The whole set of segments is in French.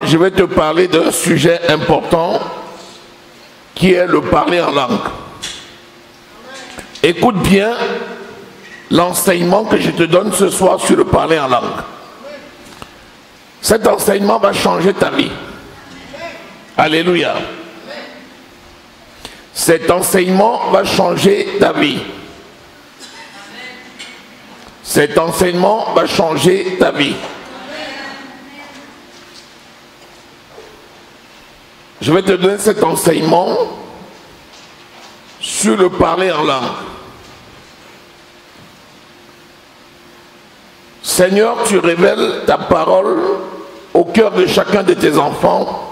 je vais te parler d'un sujet important qui est le parler en langue. Écoute bien l'enseignement que je te donne ce soir sur le parler en langue. Cet enseignement va changer ta vie. Alléluia. Cet enseignement va changer ta vie. Cet enseignement va changer ta vie. Je vais te donner cet enseignement sur le parler en langue. Seigneur, tu révèles ta parole au cœur de chacun de tes enfants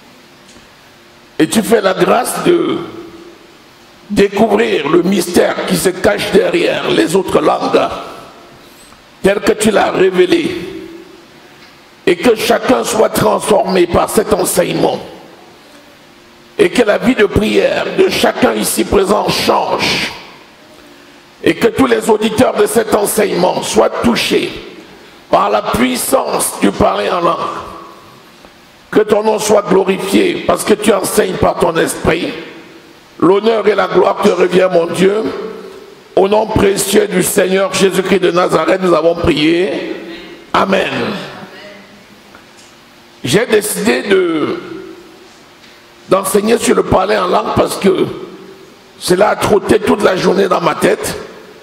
et tu fais la grâce de découvrir le mystère qui se cache derrière les autres langues tel que tu l'as révélé et que chacun soit transformé par cet enseignement et que la vie de prière de chacun ici présent change et que tous les auditeurs de cet enseignement soient touchés par la puissance du parler en langue. Que ton nom soit glorifié parce que tu enseignes par ton esprit. L'honneur et la gloire te revient, mon Dieu. Au nom précieux du Seigneur Jésus-Christ de Nazareth, nous avons prié. Amen. J'ai décidé d'enseigner sur le parler en langue parce que cela a trotté toute la journée dans ma tête.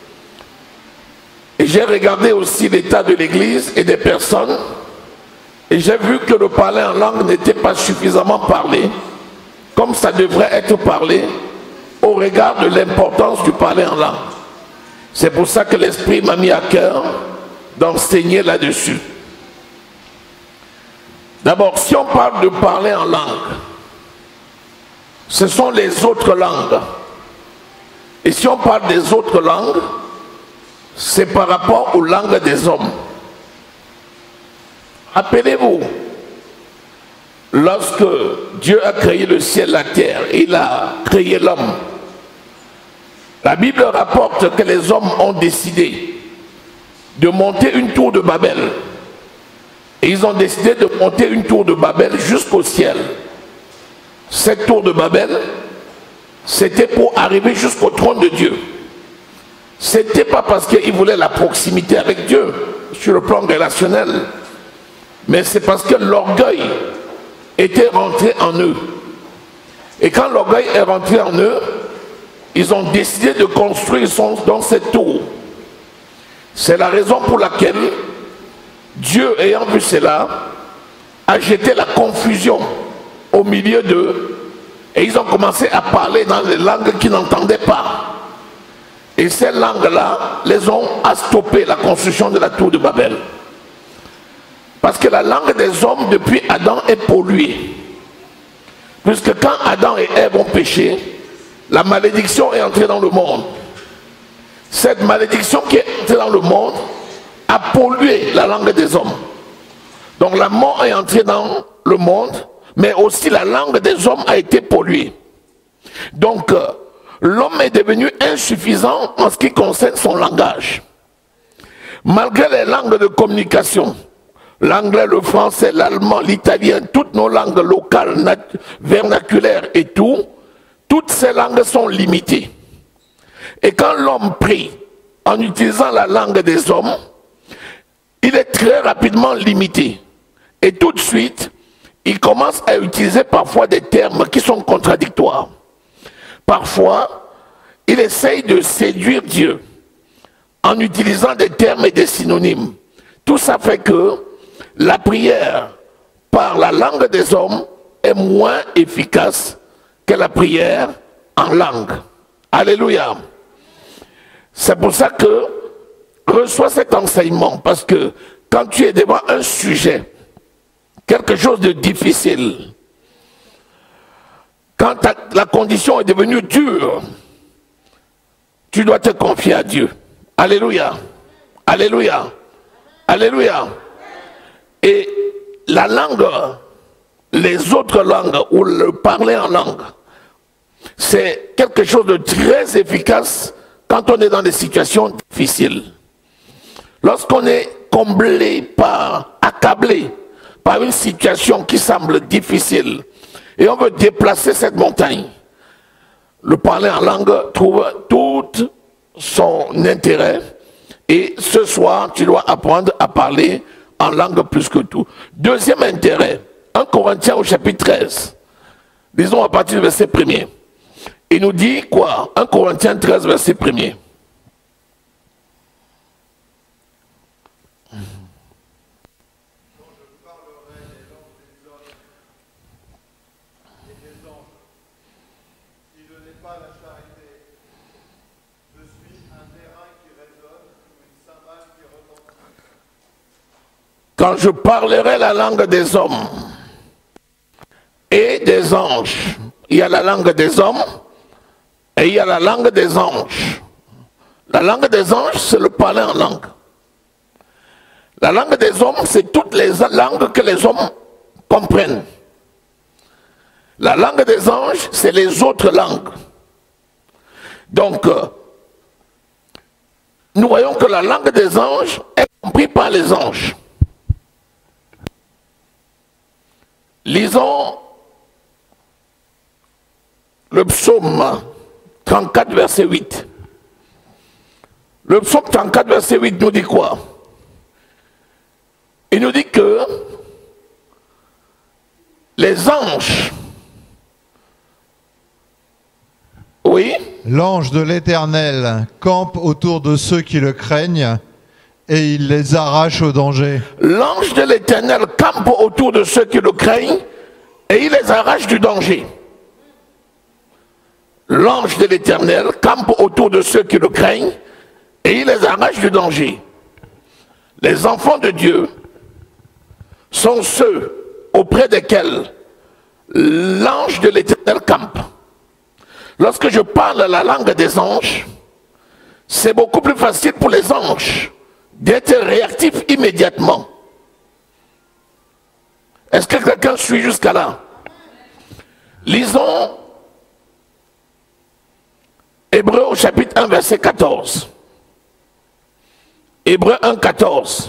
Et j'ai regardé aussi l'état de l'église et des personnes. Et j'ai vu que le parler en langue n'était pas suffisamment parlé, comme ça devrait être parlé, au regard de l'importance du parler en langue. C'est pour ça que l'Esprit m'a mis à cœur d'enseigner là-dessus. D'abord, si on parle de parler en langue, ce sont les autres langues. Et si on parle des autres langues, c'est par rapport aux langues des hommes. Rappelez-vous, lorsque Dieu a créé le ciel et la terre, il a créé l'homme. La Bible rapporte que les hommes ont décidé de monter une tour de Babel. Et ils ont décidé de monter une tour de Babel jusqu'au ciel. Cette tour de Babel, c'était pour arriver jusqu'au trône de Dieu. C'était pas parce qu'ils voulaient la proximité avec Dieu sur le plan relationnel, mais c'est parce que l'orgueil était rentré en eux. Et quand l'orgueil est rentré en eux, ils ont décidé de construire dans cette tour. C'est la raison pour laquelle Dieu, ayant vu cela, a jeté la confusion au milieu d'eux et ils ont commencé à parler dans les langues qu'ils n'entendaient pas. Et ces langues-là les ont à stopper la construction de la tour de Babel. Parce que la langue des hommes depuis Adam est polluée. Puisque quand Adam et Ève ont péché, la malédiction est entrée dans le monde. Cette malédiction qui est entrée dans le monde a pollué la langue des hommes. Donc la mort est entrée dans le monde, mais aussi la langue des hommes a été polluée. Donc l'homme est devenu insuffisant en ce qui concerne son langage. Malgré les langues de communication, l'anglais, le français, l'allemand, l'italien, toutes nos langues locales, vernaculaires et tout, toutes ces langues sont limitées. Et quand l'homme prie en utilisant la langue des hommes, il est très rapidement limité. Et tout de suite, il commence à utiliser parfois des termes qui sont contradictoires. Parfois, il essaye de séduire Dieu en utilisant des termes et des synonymes. Tout ça fait que la prière par la langue des hommes est moins efficace que la prière en langue. Alléluia. C'est pour ça que reçois cet enseignement, parce que quand tu es devant un sujet, quelque chose de difficile, quand la condition est devenue dure, tu dois te confier à Dieu. Alléluia. Alléluia. Alléluia. Et la langue, les autres langues ou le parler en langue, c'est quelque chose de très efficace quand on est dans des situations difficiles. Lorsqu'on est comblé par, accablé par une situation qui semble difficile et on veut déplacer cette montagne, le parler en langue trouve tout son intérêt. Et ce soir, tu dois apprendre à parler en langue plus que tout. Deuxième intérêt, 1 Corinthiens au chapitre 13. Disons à partir du verset 1er. Il nous dit quoi? 1 Corinthiens 13, verset 1er. Quand je parlerai la langue des hommes et des anges, il y a la langue des hommes et il y a la langue des anges. La langue des anges, c'est le parler en langue. La langue des hommes, c'est toutes les langues que les hommes comprennent. La langue des anges, c'est les autres langues. Donc, nous voyons que la langue des anges est comprise par les anges. Lisons le psaume 34, verset 8. Le psaume 34, verset 8 nous dit quoi? Il nous dit que les anges, oui, l'ange de l'Éternel campe autour de ceux qui le craignent et il les arrache au danger. L'ange de l'Éternel campe autour de ceux qui le craignent et il les arrache du danger. L'ange de l'Éternel campe autour de ceux qui le craignent et il les arrache du danger. Les enfants de Dieu sont ceux auprès desquels l'ange de l'Éternel campe. Lorsque je parle la langue des anges, c'est beaucoup plus facile pour les anges d'être réactifs immédiatement. Est-ce que quelqu'un suit jusqu'à là? Lisons Hébreux au chapitre 1, verset 14. Hébreux 1, 14.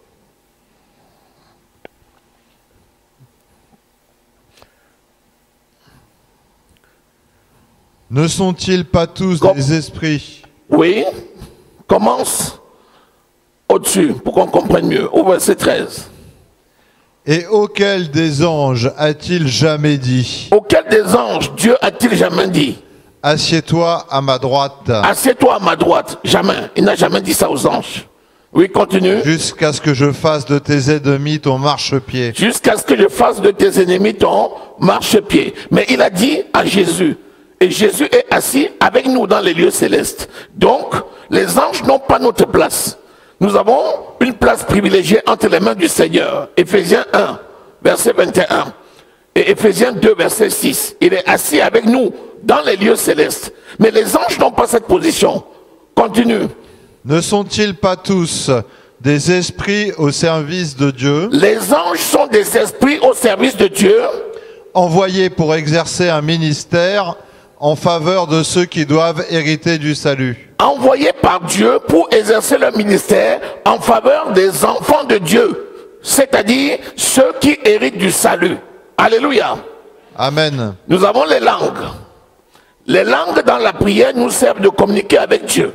Ne sont-ils pas tous des esprits? Oui, commence au-dessus pour qu'on comprenne mieux. Au verset 13. Et auquel des anges a-t-il jamais dit? Auquel des anges Dieu a-t-il jamais dit? Assieds-toi à ma droite. Assieds-toi à ma droite. Jamais. Il n'a jamais dit ça aux anges. Oui, continue. Jusqu'à ce que je fasse de tes ennemis ton marchepied. Jusqu'à ce que je fasse de tes ennemis ton marchepied. Mais il a dit à Jésus. Et Jésus est assis avec nous dans les lieux célestes. Donc, les anges n'ont pas notre place. Nous avons une place privilégiée entre les mains du Seigneur. Éphésiens 1, verset 21. Et Éphésiens 2, verset 6. Il est assis avec nous dans les lieux célestes. Mais les anges n'ont pas cette position. Continue. Ne sont-ils pas tous des esprits au service de Dieu? Les anges sont des esprits au service de Dieu. Envoyés pour exercer un ministère en faveur de ceux qui doivent hériter du salut. Envoyés par Dieu pour exercer leur ministère en faveur des enfants de Dieu. C'est-à-dire ceux qui héritent du salut. Alléluia. Amen. Nous avons les langues. Les langues dans la prière nous servent de communiquer avec Dieu.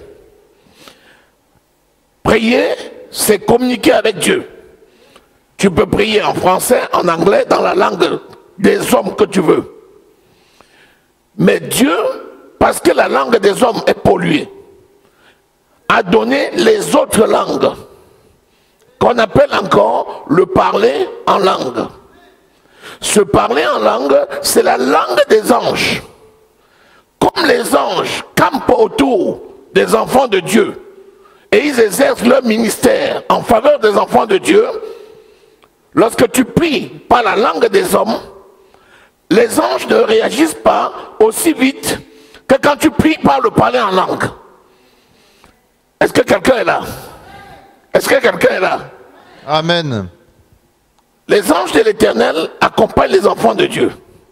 Prier, c'est communiquer avec Dieu. Tu peux prier en français, en anglais, dans la langue des hommes que tu veux. Mais Dieu, parce que la langue des hommes est polluée, a donné les autres langues, qu'on appelle encore le parler en langue. Ce parler en langue, c'est la langue des anges. Comme les anges campent autour des enfants de Dieu et ils exercent leur ministère en faveur des enfants de Dieu, lorsque tu pries par la langue des hommes, les anges ne réagissent pas aussi vite que quand tu pries par le parler en langue. Est-ce que quelqu'un est là? Est-ce que quelqu'un est là? Amen. Les anges de l'Éternel accompagnent les enfants de Dieu.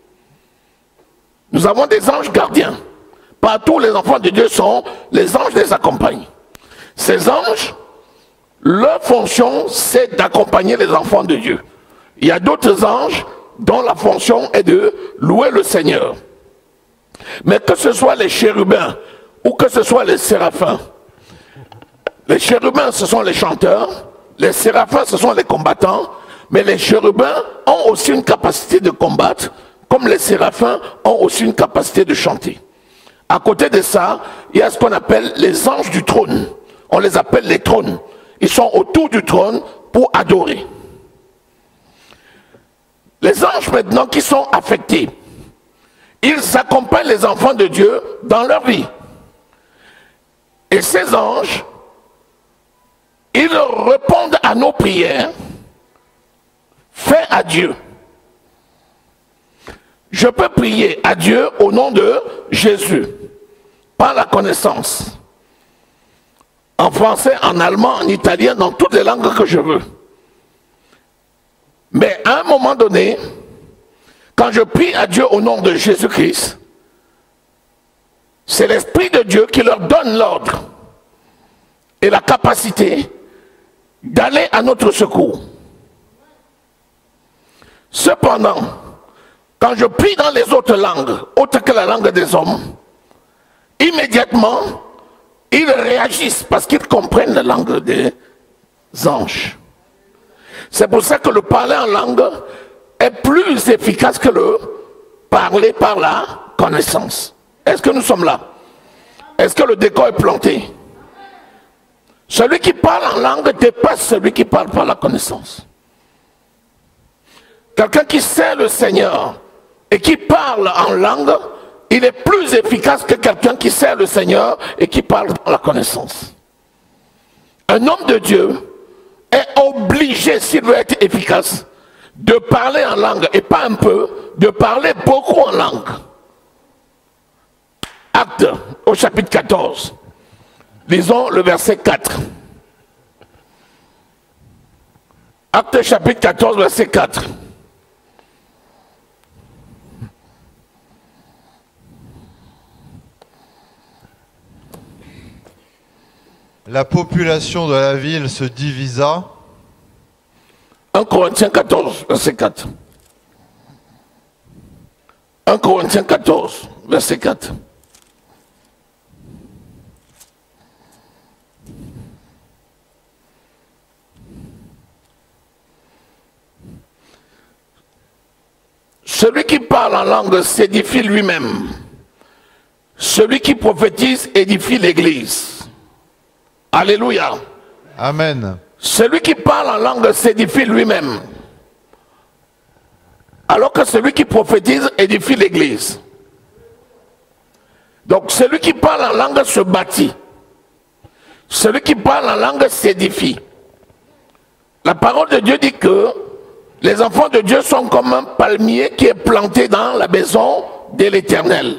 Nous avons des anges gardiens. Partout les enfants de Dieu sont, les anges les accompagnent. Ces anges, leur fonction, c'est d'accompagner les enfants de Dieu. Il y a d'autres anges dont la fonction est de louer le Seigneur. Mais que ce soit les chérubins ou que ce soit les séraphins, les chérubins ce sont les chanteurs, les séraphins ce sont les combattants, mais les chérubins ont aussi une capacité de combattre, comme les séraphins ont aussi une capacité de chanter. À côté de ça, il y a ce qu'on appelle les anges du trône. On les appelle les trônes. Ils sont autour du trône pour adorer. Les anges maintenant qui sont affectés, ils accompagnent les enfants de Dieu dans leur vie. Et ces anges, ils répondent à nos prières faites à Dieu. Je peux prier à Dieu au nom de Jésus, par la connaissance. En français, en allemand, en italien, dans toutes les langues que je veux. Mais à un moment donné, quand je prie à Dieu au nom de Jésus-Christ, c'est l'Esprit de Dieu qui leur donne l'ordre et la capacité d'aller à notre secours. Cependant, quand je prie dans les autres langues, autres que la langue des hommes, immédiatement, ils réagissent parce qu'ils comprennent la langue des anges. C'est pour ça que le parler en langue est plus efficace que le parler par la connaissance. Est-ce que nous sommes là? Est-ce que le décor est planté? Celui qui parle en langue dépasse celui qui parle par la connaissance. Quelqu'un qui sait le Seigneur et qui parle en langue, il est plus efficace que quelqu'un qui sait le Seigneur et qui parle par la connaissance. Un homme de Dieu est obligé, s'il veut être efficace, de parler en langue, et pas un peu, de parler beaucoup en langue. Actes au chapitre 14. Lisons le verset 4. Actes chapitre 14, verset 4. La population de la ville se divisa. 1 Corinthiens 14, verset 4. 1 Corinthiens 14, verset 4. Celui qui parle en langue s'édifie lui-même. Celui qui prophétise édifie l'Église. Alléluia. Amen. Celui qui parle en langue s'édifie lui-même. Alors que celui qui prophétise édifie l'Église. Donc celui qui parle en langue se bâtit. Celui qui parle en langue s'édifie. La parole de Dieu dit que les enfants de Dieu sont comme un palmier qui est planté dans la maison de l'Éternel.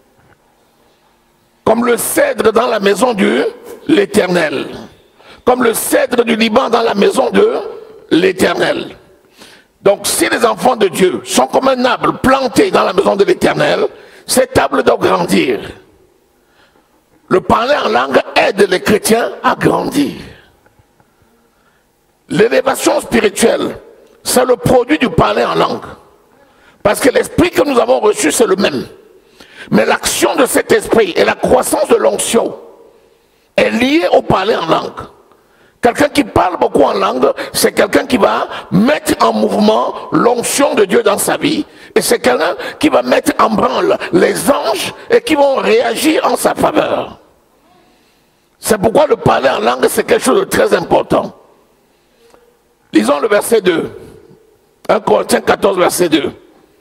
Comme le cèdre dans la maison de l'Éternel. Comme le cèdre du Liban dans la maison de l'Éternel. Donc si les enfants de Dieu sont comme un arbre planté dans la maison de l'Éternel, cet arbre doit grandir. Le parler en langue aide les chrétiens à grandir. L'élévation spirituelle, c'est le produit du parler en langue. Parce que l'esprit que nous avons reçu, c'est le même. Mais l'action de cet esprit et la croissance de l'onction est liée au parler en langue. Quelqu'un qui parle beaucoup en langue, c'est quelqu'un qui va mettre en mouvement l'onction de Dieu dans sa vie. Et c'est quelqu'un qui va mettre en branle les anges et qui vont réagir en sa faveur. C'est pourquoi le parler en langue, c'est quelque chose de très important. Lisons le verset 2. 1 Corinthiens 14, verset 2.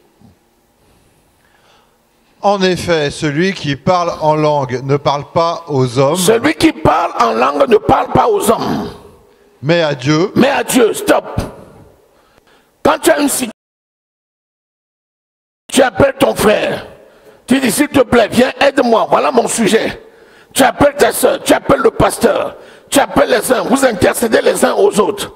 En effet, celui qui parle en langue ne parle pas aux hommes. Celui qui parle en langue ne parle pas aux hommes. Mais à Dieu. Mais à Dieu, stop. Quand tu as une situation, tu appelles ton frère. Tu dis, s'il te plaît, viens, aide-moi, voilà mon sujet. Tu appelles ta soeur, tu appelles le pasteur, tu appelles les uns, vous intercédez les uns aux autres.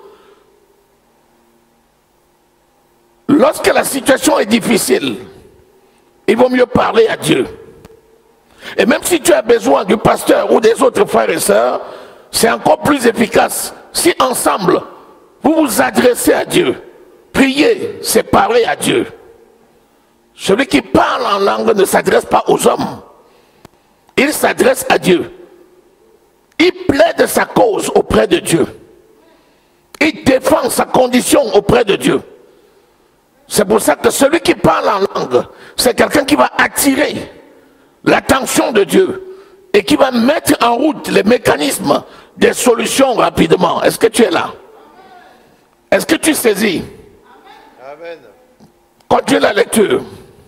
Lorsque la situation est difficile, il vaut mieux parler à Dieu. Et même si tu as besoin du pasteur ou des autres frères et sœurs, c'est encore plus efficace si ensemble, vous vous adressez à Dieu Prier, c'est parler à Dieu. Celui qui parle en langue ne s'adresse pas aux hommes. Il s'adresse à Dieu. Il plaide sa cause auprès de Dieu. Il défend sa condition auprès de Dieu. C'est pour ça que celui qui parle en langue, c'est quelqu'un qui va attirer l'attention de Dieu et qui va mettre en route les mécanismes des solutions rapidement. Est-ce que tu es là? Est-ce que tu saisis? Amen. Continue la lecture.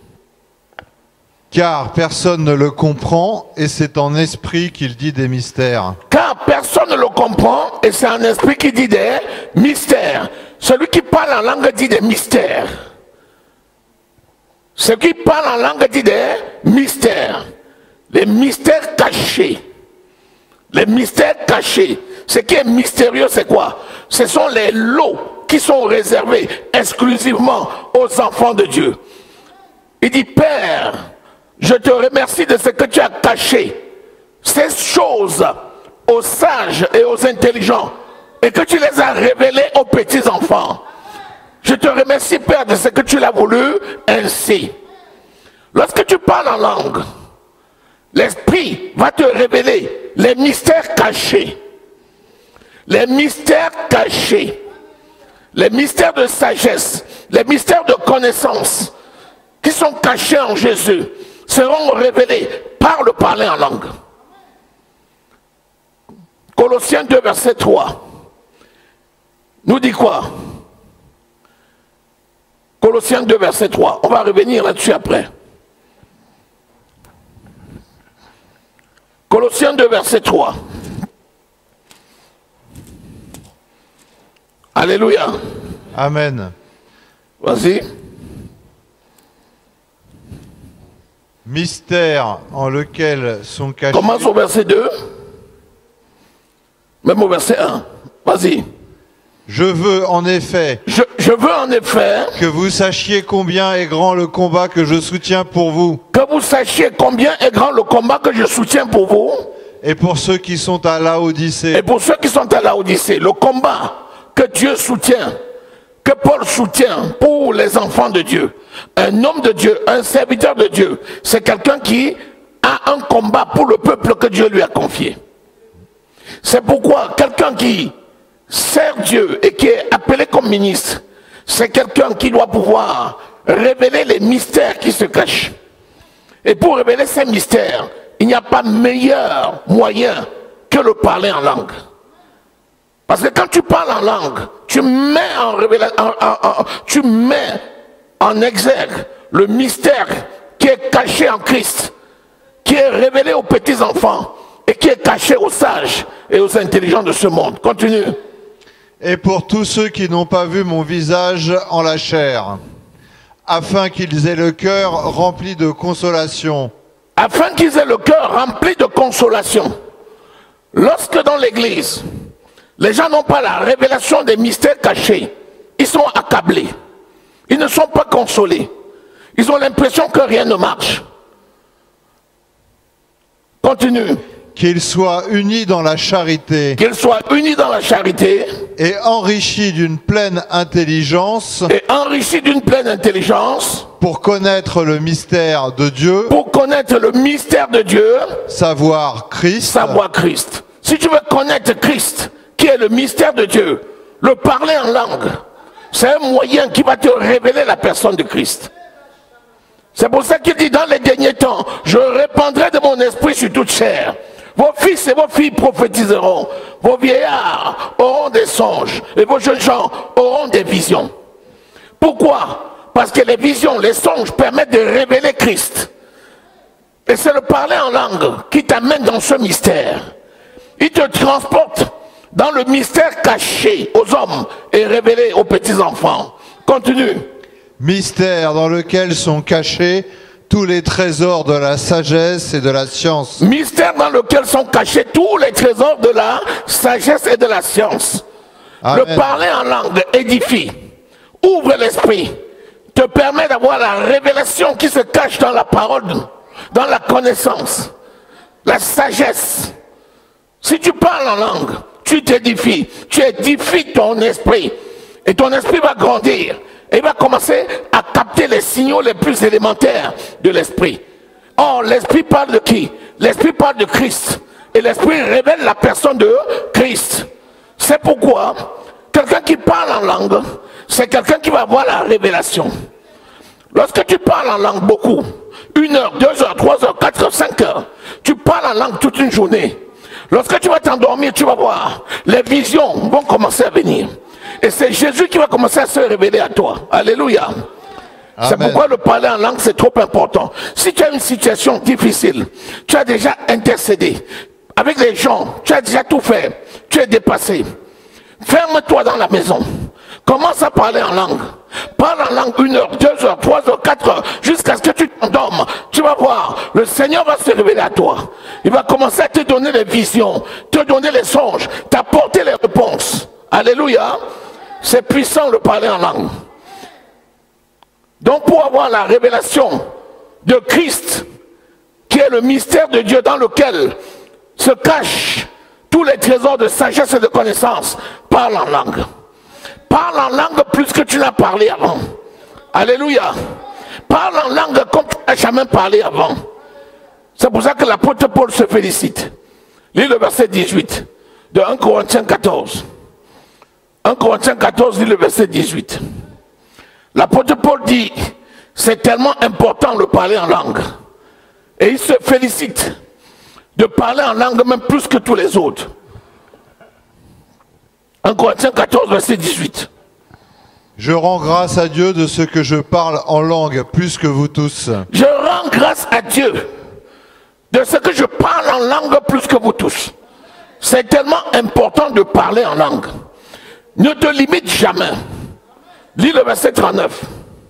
Car personne ne le comprend, et c'est en esprit qu'il dit des mystères. Car personne ne le comprend, et c'est un esprit qui dit des mystères. Celui qui parle en langue dit des mystères. Celui qui parle en langue dit des mystères. Les mystères cachés. Les mystères cachés. Ce qui est mystérieux, c'est quoi? Ce sont les lots qui sont réservés exclusivement aux enfants de Dieu. Il dit, Père, je te remercie de ce que tu as caché, ces choses aux sages et aux intelligents, et que tu les as révélées aux petits enfants. Je te remercie, Père, de ce que tu l'as voulu ainsi. Lorsque tu parles en langue, l'Esprit va te révéler les mystères cachés. Les mystères cachés. Les mystères de sagesse, les mystères de connaissance qui sont cachés en Jésus seront révélés par le parler en langue. Colossiens 2, verset 3 nous dit quoi? Colossiens 2, verset 3. On va revenir là-dessus après. Colossiens 2, verset 3. Alléluia. Amen. Vas-y. Mystère en lequel sont cachés... Commence au verset 2. Même au verset 1. Vas-y. Je veux en effet... Je veux en effet... que vous sachiez combien est grand le combat que je soutiens pour vous. Que vous sachiez combien est grand le combat que je soutiens pour vous. Et pour ceux qui sont à Laodicée. Et pour ceux qui sont à Laodicée. Le combat que Dieu soutient, que Paul soutient pour les enfants de Dieu. Un homme de Dieu, un serviteur de Dieu, c'est quelqu'un qui a un combat pour le peuple que Dieu lui a confié. C'est pourquoi quelqu'un qui sert Dieu et qui est appelé comme ministre, c'est quelqu'un qui doit pouvoir révéler les mystères qui se cachent. Et pour révéler ces mystères, il n'y a pas meilleur moyen que le parler en langue. Parce que quand tu parles en langue, tu mets en révélation, tu mets en exergue le mystère qui est caché en Christ, qui est révélé aux petits enfants et qui est caché aux sages et aux intelligents de ce monde. Continue. Et pour tous ceux qui n'ont pas vu mon visage en la chair, afin qu'ils aient le cœur rempli de consolation. Afin qu'ils aient le cœur rempli de consolation. Lorsque dans l'église, les gens n'ont pas la révélation des mystères cachés, ils sont accablés. Ils ne sont pas consolés. Ils ont l'impression que rien ne marche. Continue. Qu'ils soient unis dans la charité. Qu'ils soient unis dans la charité. Et enrichis d'une pleine intelligence. Et enrichis d'une pleine intelligence. Pour connaître le mystère de Dieu. Pour connaître le mystère de Dieu. Savoir Christ. Savoir Christ. Si tu veux connaître Christ, qui est le mystère de Dieu, le parler en langue, c'est un moyen qui va te révéler la personne de Christ. C'est pour ça qu'il dit dans les derniers temps, je répandrai de mon esprit sur toute chair. Vos fils et vos filles prophétiseront, vos vieillards auront des songes et vos jeunes gens auront des visions. Pourquoi? Parce que les visions, les songes permettent de révéler Christ. Et c'est le parler en langue qui t'amène dans ce mystère. Il te transporte dans le mystère caché aux hommes et révélé aux petits-enfants. Continue. Mystère dans lequel sont cachés tous les trésors de la sagesse et de la science. Mystère dans lequel sont cachés tous les trésors de la sagesse et de la science. Amen. Le parler en langue édifie, ouvre l'esprit, te permet d'avoir la révélation qui se cache dans la parole, dans la connaissance, la sagesse. Si tu parles en langue, tu t'édifies, tu édifies ton esprit et ton esprit va grandir Et il va commencer à capter les signaux les plus élémentaires de l'esprit. Or, l'esprit parle de qui? L'esprit parle de Christ. Et l'esprit révèle la personne de Christ. C'est pourquoi quelqu'un qui parle en langue, c'est quelqu'un qui va avoir la révélation. Lorsque tu parles en langue beaucoup, 1 heure, 2 heures, 3 heures, 4 heures, 5 heures, tu parles en langue toute une journée. Lorsque tu vas t'endormir, tu vas voir, les visions vont commencer à venir. Et c'est Jésus qui va commencer à se révéler à toi. Alléluia. C'est pourquoi le parler en langue, c'est trop important. Si tu as une situation difficile, tu as déjà intercédé avec les gens, tu as déjà tout fait, tu es dépassé. Ferme-toi dans la maison. Commence à parler en langue. Parle en langue 1 heure, 2 heures, 3 heures, 4 heures, jusqu'à ce que tu t'endormes. Tu vas voir, le Seigneur va se révéler à toi. Il va commencer à te donner les visions, te donner les songes, t'apporter les réponses. Alléluia. C'est puissant de parler en langue. Donc pour avoir la révélation de Christ, qui est le mystère de Dieu dans lequel se cachent tous les trésors de sagesse et de connaissance, parle en langue. Parle en langue plus que tu n'as parlé avant. Alléluia. Parle en langue comme tu n'as jamais parlé avant. C'est pour ça que l'apôtre Paul se félicite. Lis le verset 18 de 1 Corinthiens 14. 1 Corinthiens 14, lis le verset 18. L'apôtre Paul dit, c'est tellement important de parler en langue. Et il se félicite de parler en langue même plus que tous les autres. 1 Corinthiens 14, verset 18. Je rends grâce à Dieu de ce que je parle en langue plus que vous tous. Je rends grâce à Dieu de ce que je parle en langue plus que vous tous. C'est tellement important de parler en langue. Ne te limite jamais. Lis le verset 39.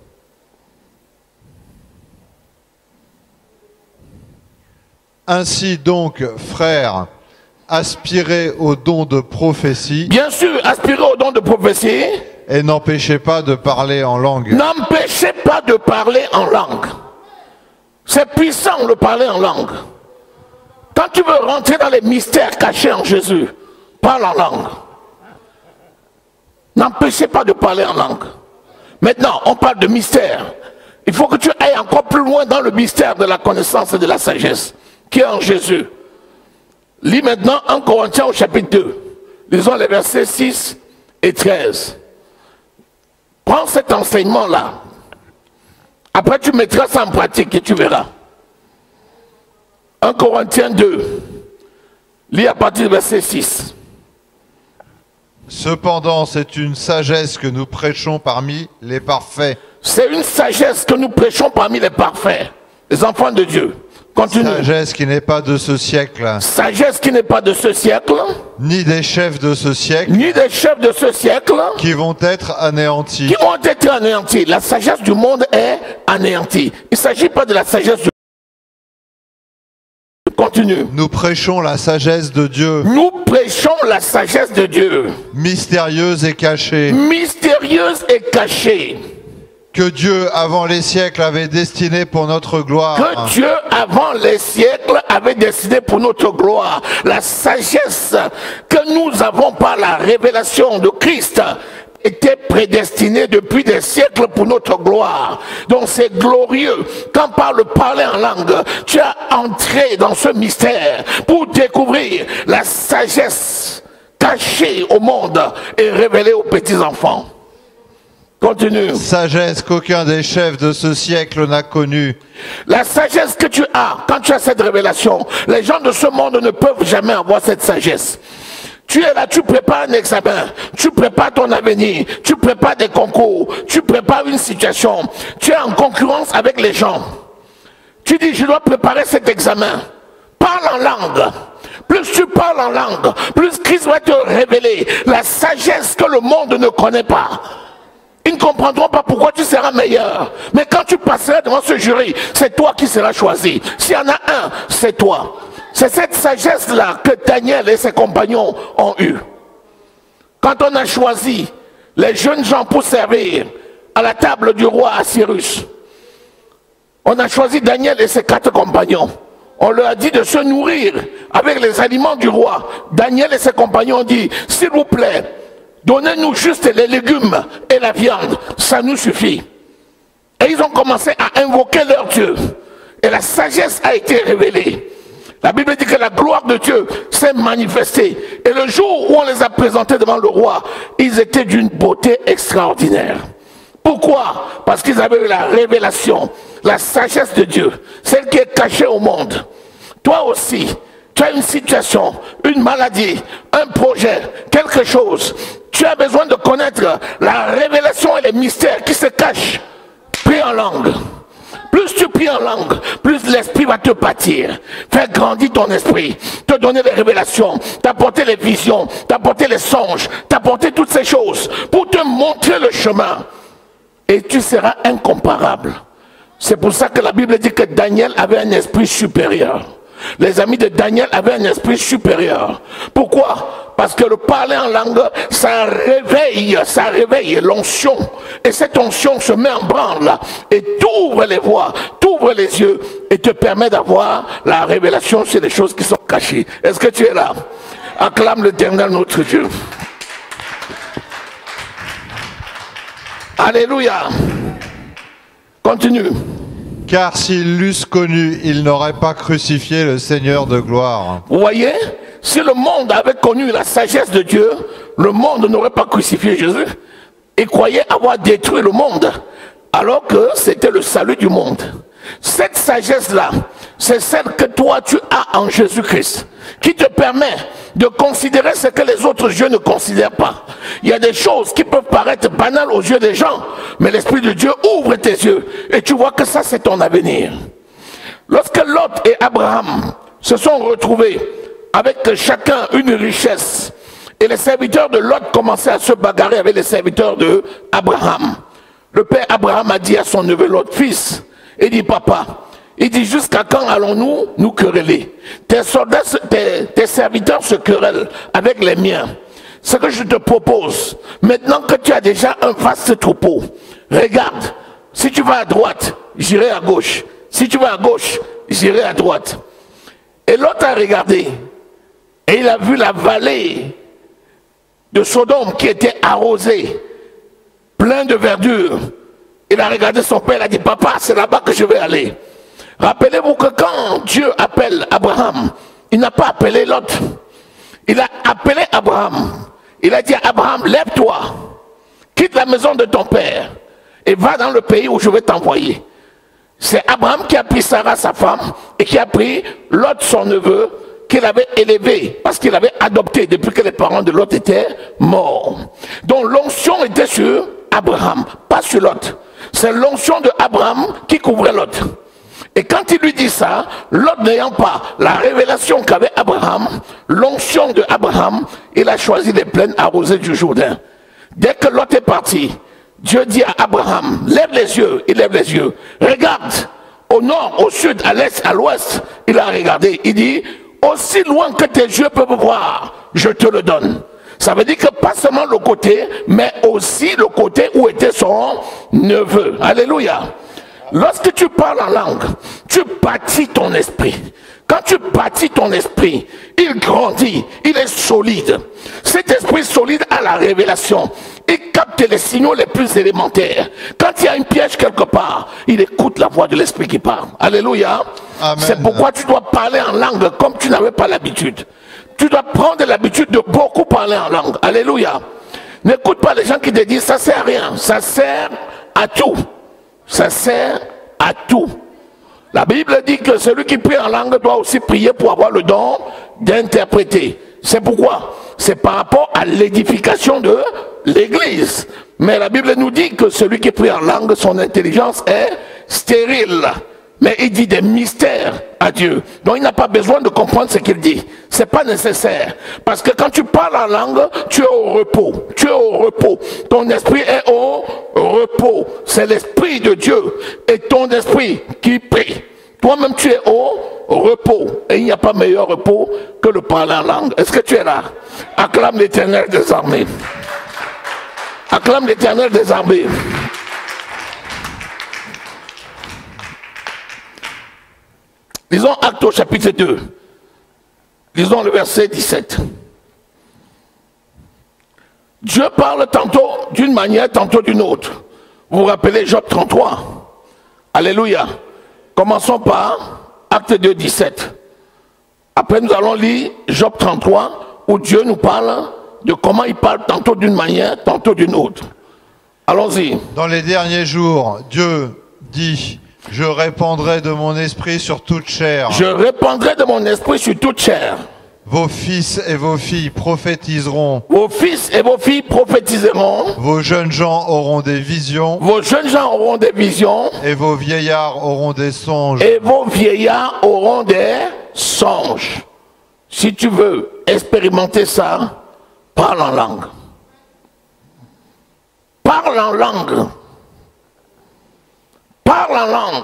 Ainsi donc, frères, aspirez au don de prophétie. Bien sûr, aspirez au don de prophétie. Et n'empêchez pas de parler en langue. N'empêchez pas de parler en langue. C'est puissant de parler en langue. Quand tu veux rentrer dans les mystères cachés en Jésus, parle en langue. N'empêchez pas de parler en langue. Maintenant, on parle de mystère. Il faut que tu ailles encore plus loin dans le mystère de la connaissance et de la sagesse qui est en Jésus. Lis maintenant 1 Corinthiens au chapitre 2. Lisons les versets 6 et 13. Prends cet enseignement-là. Après, tu mettras ça en pratique et tu verras. 1 Corinthiens 2. Lis à partir du verset 6. Cependant, c'est une sagesse que nous prêchons parmi les parfaits. C'est une sagesse que nous prêchons parmi les parfaits, les enfants de Dieu. Continue. Sagesse qui n'est pas de ce siècle. Sagesse qui n'est pas de ce siècle. Ni des chefs de ce siècle. Ni des chefs de ce siècle. Qui vont être anéantis. Qui vont être anéantis. La sagesse du monde est anéantie. Il ne s'agit pas de la sagesse du monde. Continue. Nous prêchons la sagesse de Dieu. Nous prêchons la sagesse de Dieu. Mystérieuse et cachée. Mystérieuse et cachée. Que Dieu, avant les siècles, avait destiné pour notre gloire. Que Dieu, avant les siècles, avait destiné pour notre gloire. La sagesse que nous avons par la révélation de Christ était prédestinée depuis des siècles pour notre gloire. Donc c'est glorieux. Quand par le parler en langue, tu as entré dans ce mystère pour découvrir la sagesse cachée au monde et révélée aux petits-enfants. Continue. Sagesse qu'aucun des chefs de ce siècle n'a connue. La sagesse que tu as, quand tu as cette révélation, les gens de ce monde ne peuvent jamais avoir cette sagesse. Tu es là, tu prépares un examen, tu prépares ton avenir, tu prépares des concours, tu prépares une situation, tu es en concurrence avec les gens. Tu dis, je dois préparer cet examen. Parle en langue. Plus tu parles en langue, plus Christ va te révéler la sagesse que le monde ne connaît pas. Ils ne comprendront pas pourquoi tu seras meilleur. Mais quand tu passeras devant ce jury, c'est toi qui seras choisi. S'il y en a un, c'est toi. C'est cette sagesse-là que Daniel et ses compagnons ont eue. Quand on a choisi les jeunes gens pour servir à la table du roi Assyrus, on a choisi Daniel et ses 4 compagnons. On leur a dit de se nourrir avec les aliments du roi. Daniel et ses compagnons ont dit, s'il vous plaît, Donnez-nous juste les légumes et la viande, ça nous suffit. Et ils ont commencé à invoquer leur Dieu. Et la sagesse a été révélée. La Bible dit que la gloire de Dieu s'est manifestée. Et le jour où on les a présentés devant le roi, ils étaient d'une beauté extraordinaire. Pourquoi? Parce qu'ils avaient eu la révélation, la sagesse de Dieu, celle qui est cachée au monde. Toi aussi, tu as une situation, une maladie, un projet, quelque chose. Tu as besoin de connaître la révélation et les mystères qui se cachent. Prie en langue. Plus tu pries en langue, plus l'esprit va te bâtir, faire grandir ton esprit, te donner les révélations, t'apporter les visions, t'apporter les songes, t'apporter toutes ces choses pour te montrer le chemin. Et tu seras incomparable. C'est pour ça que la Bible dit que Daniel avait un esprit supérieur. Les amis de Daniel avaient un esprit supérieur. Pourquoi? Parce que le parler en langue, ça réveille l'onction. Et cette onction se met en branle et t'ouvre les voies, t'ouvre les yeux et te permet d'avoir la révélation sur les choses qui sont cachées. Est-ce que tu es là? Acclame l'Éternel notre Dieu. Alléluia. Continue. Car s'ils l'eussent connu, ils n'auraient pas crucifié le Seigneur de gloire. Vous voyez, si le monde avait connu la sagesse de Dieu, le monde n'aurait pas crucifié Jésus et croyait avoir détruit le monde, alors que c'était le salut du monde. Cette sagesse-là, c'est celle que toi tu as en Jésus-Christ, qui te permet de considérer ce que les autres yeux ne considèrent pas. Il y a des choses qui peuvent paraître banales aux yeux des gens, mais l'Esprit de Dieu ouvre tes yeux et tu vois que ça c'est ton avenir. Lorsque Lot et Abraham se sont retrouvés avec chacun une richesse, et les serviteurs de Lot commençaient à se bagarrer avec les serviteurs de Abraham, le père Abraham a dit à son neveu Lot, fils, il dit papa, il dit jusqu'à quand allons-nous nous quereller? Tes soldats, tes serviteurs se querellent avec les miens. Ce que je te propose, maintenant que tu as déjà un vaste troupeau, regarde, si tu vas à droite, j'irai à gauche. Si tu vas à gauche, j'irai à droite. Et l'autre a regardé et il a vu la vallée de Sodome qui était arrosée, plein de verdure. Il a regardé son père, il a dit, papa, c'est là-bas que je vais aller. Rappelez-vous que quand Dieu appelle Abraham, il n'a pas appelé Lot. Il a appelé Abraham. Il a dit à Abraham, lève-toi, quitte la maison de ton père et va dans le pays où je vais t'envoyer. C'est Abraham qui a pris Sarah, sa femme, et qui a pris Lot, son neveu, qu'il avait élevé, parce qu'il avait adopté depuis que les parents de Lot étaient morts. Donc l'onction était sur Abraham, pas sur Lot. C'est l'onction de Abraham qui couvrait Lot. Et quand il lui dit ça, Lot n'ayant pas la révélation qu'avait Abraham, l'onction de Abraham, il a choisi les plaines arrosées du Jourdain. Dès que Lot est parti, Dieu dit à Abraham, lève les yeux, il lève les yeux, regarde, au nord, au sud, à l'est, à l'ouest, il a regardé, il dit, aussi loin que tes yeux peuvent voir, je te le donne. Ça veut dire que pas seulement le côté, mais aussi le côté où était son neveu. Alléluia. Lorsque tu parles en langue, tu bâtis ton esprit. Quand tu bâtis ton esprit, il grandit, il est solide. Cet esprit solide a la révélation. Il capte les signaux les plus élémentaires. Quand il y a une piège quelque part, il écoute la voix de l'esprit qui parle. Alléluia. C'est pourquoi tu dois parler en langue comme tu n'avais pas l'habitude. Tu dois prendre l'habitude de beaucoup parler en langue. Alléluia. N'écoute pas les gens qui te disent ça sert à rien. Ça sert à tout. Ça sert à tout. La Bible dit que celui qui prie en langue doit aussi prier pour avoir le don d'interpréter. C'est pourquoi? C'est par rapport à l'édification de l'Église. Mais la Bible nous dit que celui qui prie en langue, son intelligence est stérile. Mais il dit des mystères à Dieu. Donc il n'a pas besoin de comprendre ce qu'il dit. C'est pas nécessaire. Parce que quand tu parles en langue, tu es au repos. Tu es au repos. Ton esprit est au repos. C'est l'esprit de Dieu et ton esprit qui prie. Toi-même tu es au repos. Et il n'y a pas meilleur repos que le parler en langue. Est-ce que tu es là? Acclame l'Éternel des armées. Acclame l'Éternel des armées. Lisons Actes au chapitre 2. Lisons le verset 17. Dieu parle tantôt d'une manière, tantôt d'une autre. Vous vous rappelez Job 33. Alléluia. Commençons par Acte 2, 17. Après, nous allons lire Job 33, où Dieu nous parle de comment il parle tantôt d'une manière, tantôt d'une autre. Allons-y. Dans les derniers jours, Dieu dit, je répandrai de mon esprit sur toute chair. Je répandrai de mon esprit sur toute chair. Vos fils et vos filles prophétiseront. Vos fils et vos filles prophétiseront. Vos jeunes gens auront des visions. Vos jeunes gens auront des visions. Et vos vieillards auront des songes. Et vos vieillards auront des songes. Si tu veux expérimenter ça, parle en langue. Parle en langue. Parle en langue.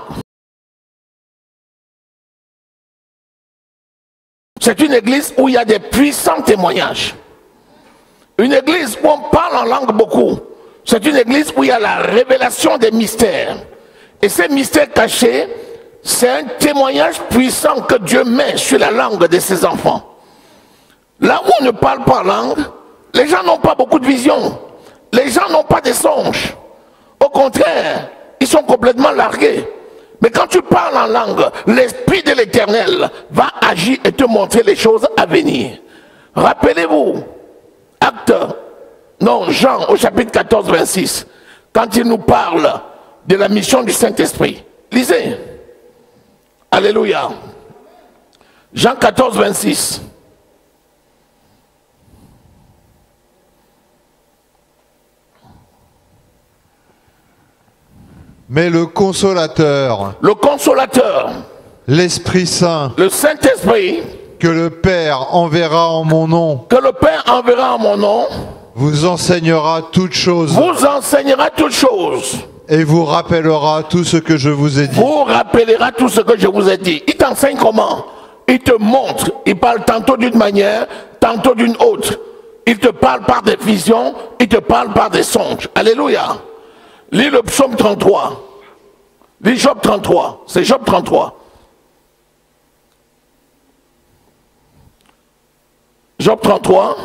C'est une église où il y a des puissants témoignages. Une église où on parle en langue beaucoup. C'est une église où il y a la révélation des mystères. Et ces mystères cachés, c'est un témoignage puissant que Dieu met sur la langue de ses enfants. Là où on ne parle pas langue, les gens n'ont pas beaucoup de vision. Les gens n'ont pas de songes. Au contraire, ils sont complètement largués. Mais quand tu parles en langue, l'Esprit de l'Éternel va agir et te montrer les choses à venir. Rappelez-vous, Jean au chapitre 14, 26, quand il nous parle de la mission du Saint-Esprit. Lisez. Alléluia. Jean 14, 26. Mais le consolateur, l'Esprit Saint, le Saint-Esprit, que le Père enverra en mon nom, vous enseignera toutes choses, et vous rappellera tout ce que je vous ai dit. Il t'enseigne comment? Il te montre, il parle tantôt d'une manière, tantôt d'une autre. Il te parle par des visions, il te parle par des songes. Alléluia. Lis le psaume 33. Lis Job 33. C'est Job 33. Job 33.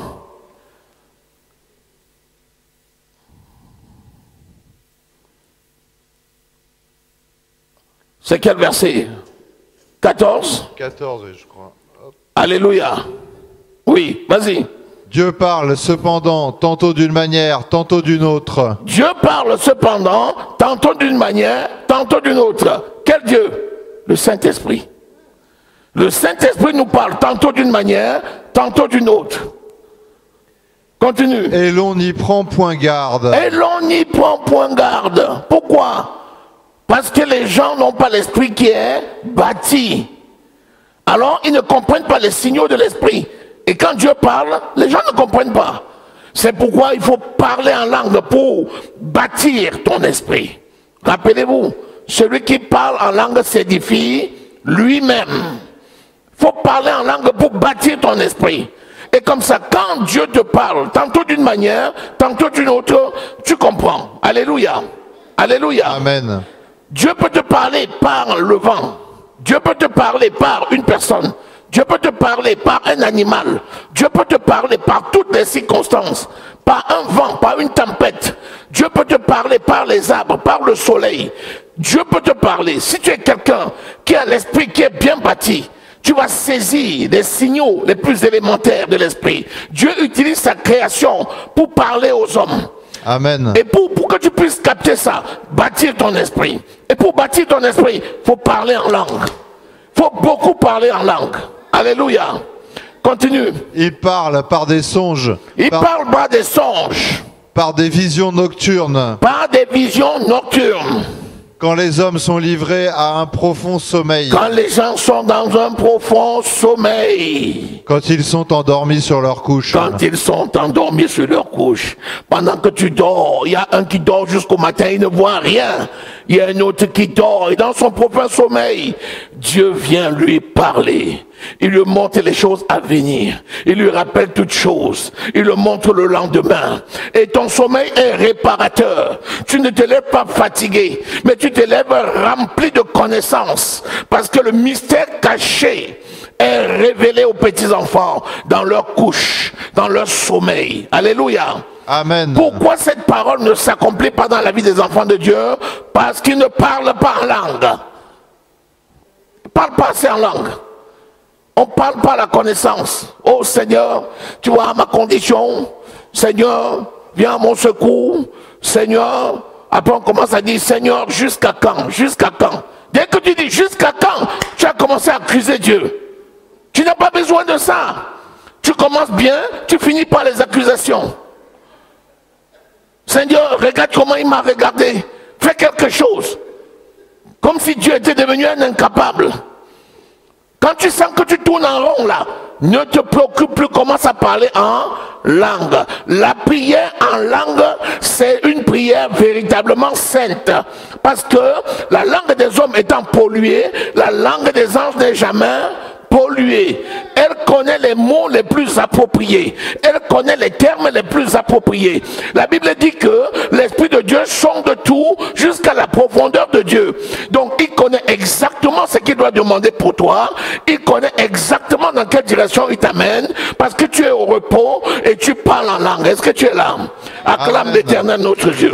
C'est quel verset? 14? 14, je crois. Hop. Alléluia. Oui, vas-y. Dieu parle cependant tantôt d'une manière, tantôt d'une autre. Dieu parle cependant tantôt d'une manière, tantôt d'une autre. Quel Dieu? Le Saint-Esprit. Le Saint-Esprit nous parle tantôt d'une manière, tantôt d'une autre. Continue. Et l'on n'y prend point garde. Pourquoi? Parce que les gens n'ont pas l'esprit qui est bâti. Alors ils ne comprennent pas les signaux de l'esprit. Et quand Dieu parle, les gens ne comprennent pas. C'est pourquoi il faut parler en langue pour bâtir ton esprit. Rappelez-vous, celui qui parle en langue s'édifie lui-même. Il faut parler en langue pour bâtir ton esprit. Et comme ça, quand Dieu te parle, tantôt d'une manière, tantôt d'une autre, tu comprends. Alléluia. Alléluia. Amen. Dieu peut te parler par le vent. Dieu peut te parler par une personne. Dieu peut te parler par un animal. Dieu peut te parler par toutes les circonstances. Par un vent, par une tempête. Dieu peut te parler par les arbres, par le soleil. Dieu peut te parler. Si tu es quelqu'un qui a l'esprit qui est bien bâti, tu vas saisir les signaux les plus élémentaires de l'esprit. Dieu utilise sa création pour parler aux hommes. Amen. Et pour que tu puisses capter ça, bâtir ton esprit. Et pour bâtir ton esprit, il faut parler en langue. Il faut beaucoup parler en langue. Alléluia. Continue. Il parle par des songes. Il parle par des songes. Par des visions nocturnes. Par des visions nocturnes. Quand les hommes sont livrés à un profond sommeil. Quand les gens sont dans un profond sommeil. Quand ils sont endormis sur leur couche. Quand ils sont endormis sur leur couche. Pendant que tu dors, il y a un qui dort jusqu'au matin, il ne voit rien. Il y a un autre qui dort et dans son profond sommeil, Dieu vient lui parler. Il lui montre les choses à venir. Il lui rappelle toutes choses. Il le montre le lendemain. Et ton sommeil est réparateur. Tu ne te lèves pas fatigué, mais tu te lèves rempli de connaissances. Parce que le mystère caché est révélé aux petits enfants dans leur couche, dans leur sommeil. Alléluia. Amen. Pourquoi cette parole ne s'accomplit pas dans la vie des enfants de Dieu? Parce qu'ils ne parlent pas en langue. Ils ne parlent pas assez en langue. On ne parle pas la connaissance. Oh Seigneur, tu vois ma condition. Seigneur, viens à mon secours. Seigneur, après on commence à dire Seigneur, jusqu'à quand? Jusqu'à quand? Dès que tu dis jusqu'à quand, tu as commencé à accuser Dieu. Tu n'as pas besoin de ça. Tu commences bien, tu finis par les accusations. Seigneur, regarde comment il m'a regardé. Fais quelque chose. Comme si Dieu était devenu un incapable. Quand tu sens que tu tournes en rond là, ne te préoccupe plus, commence à parler en langue. La prière en langue, c'est une prière véritablement sainte. Parce que la langue des hommes étant polluée, la langue des anges n'est jamais polluée. Elle connaît les mots les plus appropriés. Elle connaît les termes les plus appropriés. La Bible dit que l'Esprit de Dieu sonde tout jusqu'à la profondeur de Dieu. Donc il connaît exactement ce qu'il doit demander pour toi. Il connaît exactement dans quelle direction il t'amène. Parce que tu es au repos et tu parles en langue. Est-ce que tu es là? Acclame l'Éternel notre Dieu.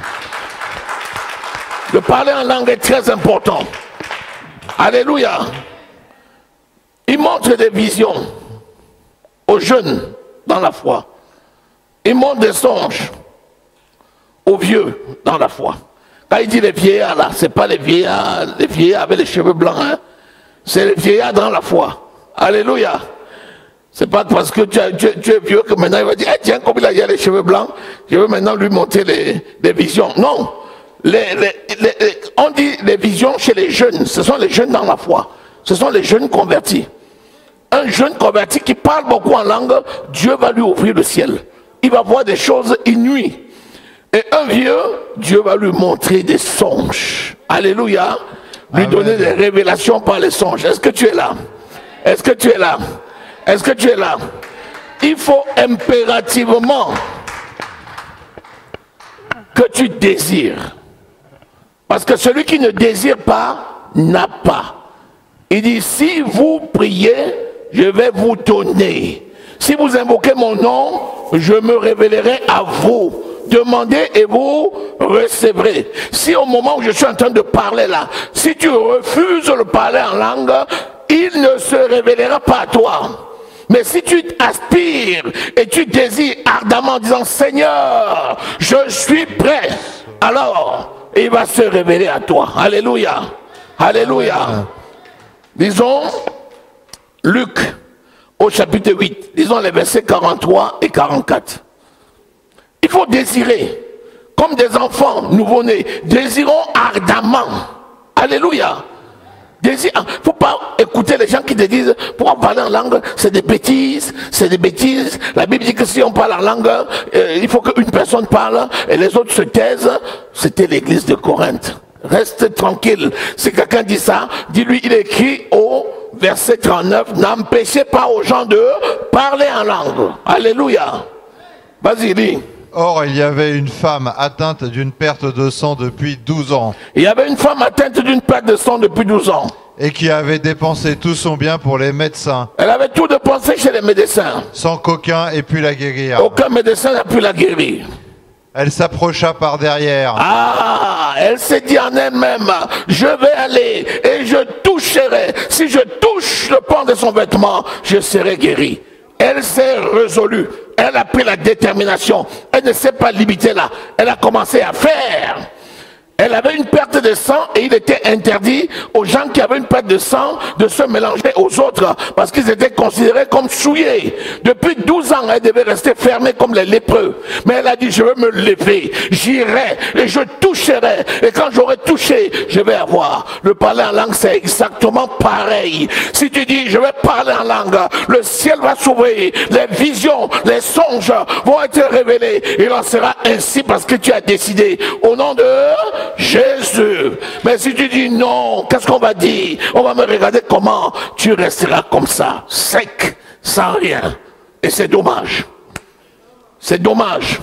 De parler en langue est très important. Alléluia. Il montre des visions aux jeunes dans la foi. Il montre des songes aux vieux dans la foi. Quand il dit les vieillards là, ce n'est pas les vieillards avec les cheveux blancs. Hein? C'est les vieillards dans la foi. Alléluia. C'est pas parce que tu es vieux que maintenant il va dire, hey, tiens, comme il a les cheveux blancs, je veux maintenant lui montrer les visions. Non. On dit les visions chez les jeunes. Ce sont les jeunes dans la foi. Ce sont les jeunes convertis. Un jeune converti qui parle beaucoup en langue, Dieu va lui ouvrir le ciel. Il va voir des choses inouïes. Et un vieux, Dieu va lui montrer des songes. Alléluia. Lui donner des révélations par les songes. Est-ce que tu es là? Est-ce que tu es là? Est-ce que tu es là? Il faut impérativement que tu désires. Parce que celui qui ne désire pas, n'a pas. Il dit, si vous priez, je vais vous donner. Si vous invoquez mon nom, je me révélerai à vous. Demandez et vous recevrez. Si au moment où je suis en train de parler là, si tu refuses de parler en langue, il ne se révélera pas à toi. Mais si tu aspires et tu désires ardemment en disant, Seigneur, je suis prêt, alors il va se révéler à toi. Alléluia. Alléluia. Disons, Luc, au chapitre 8, disons les versets 43 et 44. Il faut désirer, comme des enfants nouveau-nés, désirons ardemment. Alléluia. Il ne faut pas écouter les gens qui te disent, pour parler en langue, c'est des bêtises, c'est des bêtises. La Bible dit que si on parle en langue, il faut qu'une personne parle et les autres se taisent. C'était l'église de Corinthe. Reste tranquille. Si quelqu'un dit ça, dis-lui, il écrit au verset 39, n'empêchez pas aux gens de parler en langue. Alléluia. Vas-y, dis. Or, il y avait une femme atteinte d'une perte de sang depuis 12 ans. Il y avait une femme atteinte d'une perte de sang depuis 12 ans. Et qui avait dépensé tout son bien pour les médecins. Elle avait tout dépensé chez les médecins. Sans qu'aucun ait pu la guérir. Aucun médecin n'a pu la guérir. Elle s'approcha par derrière. Ah, elle s'est dit en elle-même, je vais aller et je toucherai. Si je touche le pan de son vêtement, je serai guéri. Elle s'est résolue. Elle a pris la détermination. Elle ne s'est pas limitée là. Elle a commencé à faire. Elle avait une perte de sang et il était interdit aux gens qui avaient une perte de sang de se mélanger aux autres parce qu'ils étaient considérés comme souillés. Depuis 12 ans, elle devait rester fermée comme les lépreux. Mais elle a dit, je vais me lever, j'irai et je toucherai. Et quand j'aurai touché, je vais avoir. Le parler en langue, c'est exactement pareil. Si tu dis, je vais parler en langue, le ciel va s'ouvrir, les visions, les songes vont être révélés. Il en sera ainsi parce que tu as décidé au nom de Jésus. Mais si tu dis non, qu'est-ce qu'on va dire? On va me regarder comment? Tu resteras comme ça, sec, sans rien. Et c'est dommage. C'est dommage.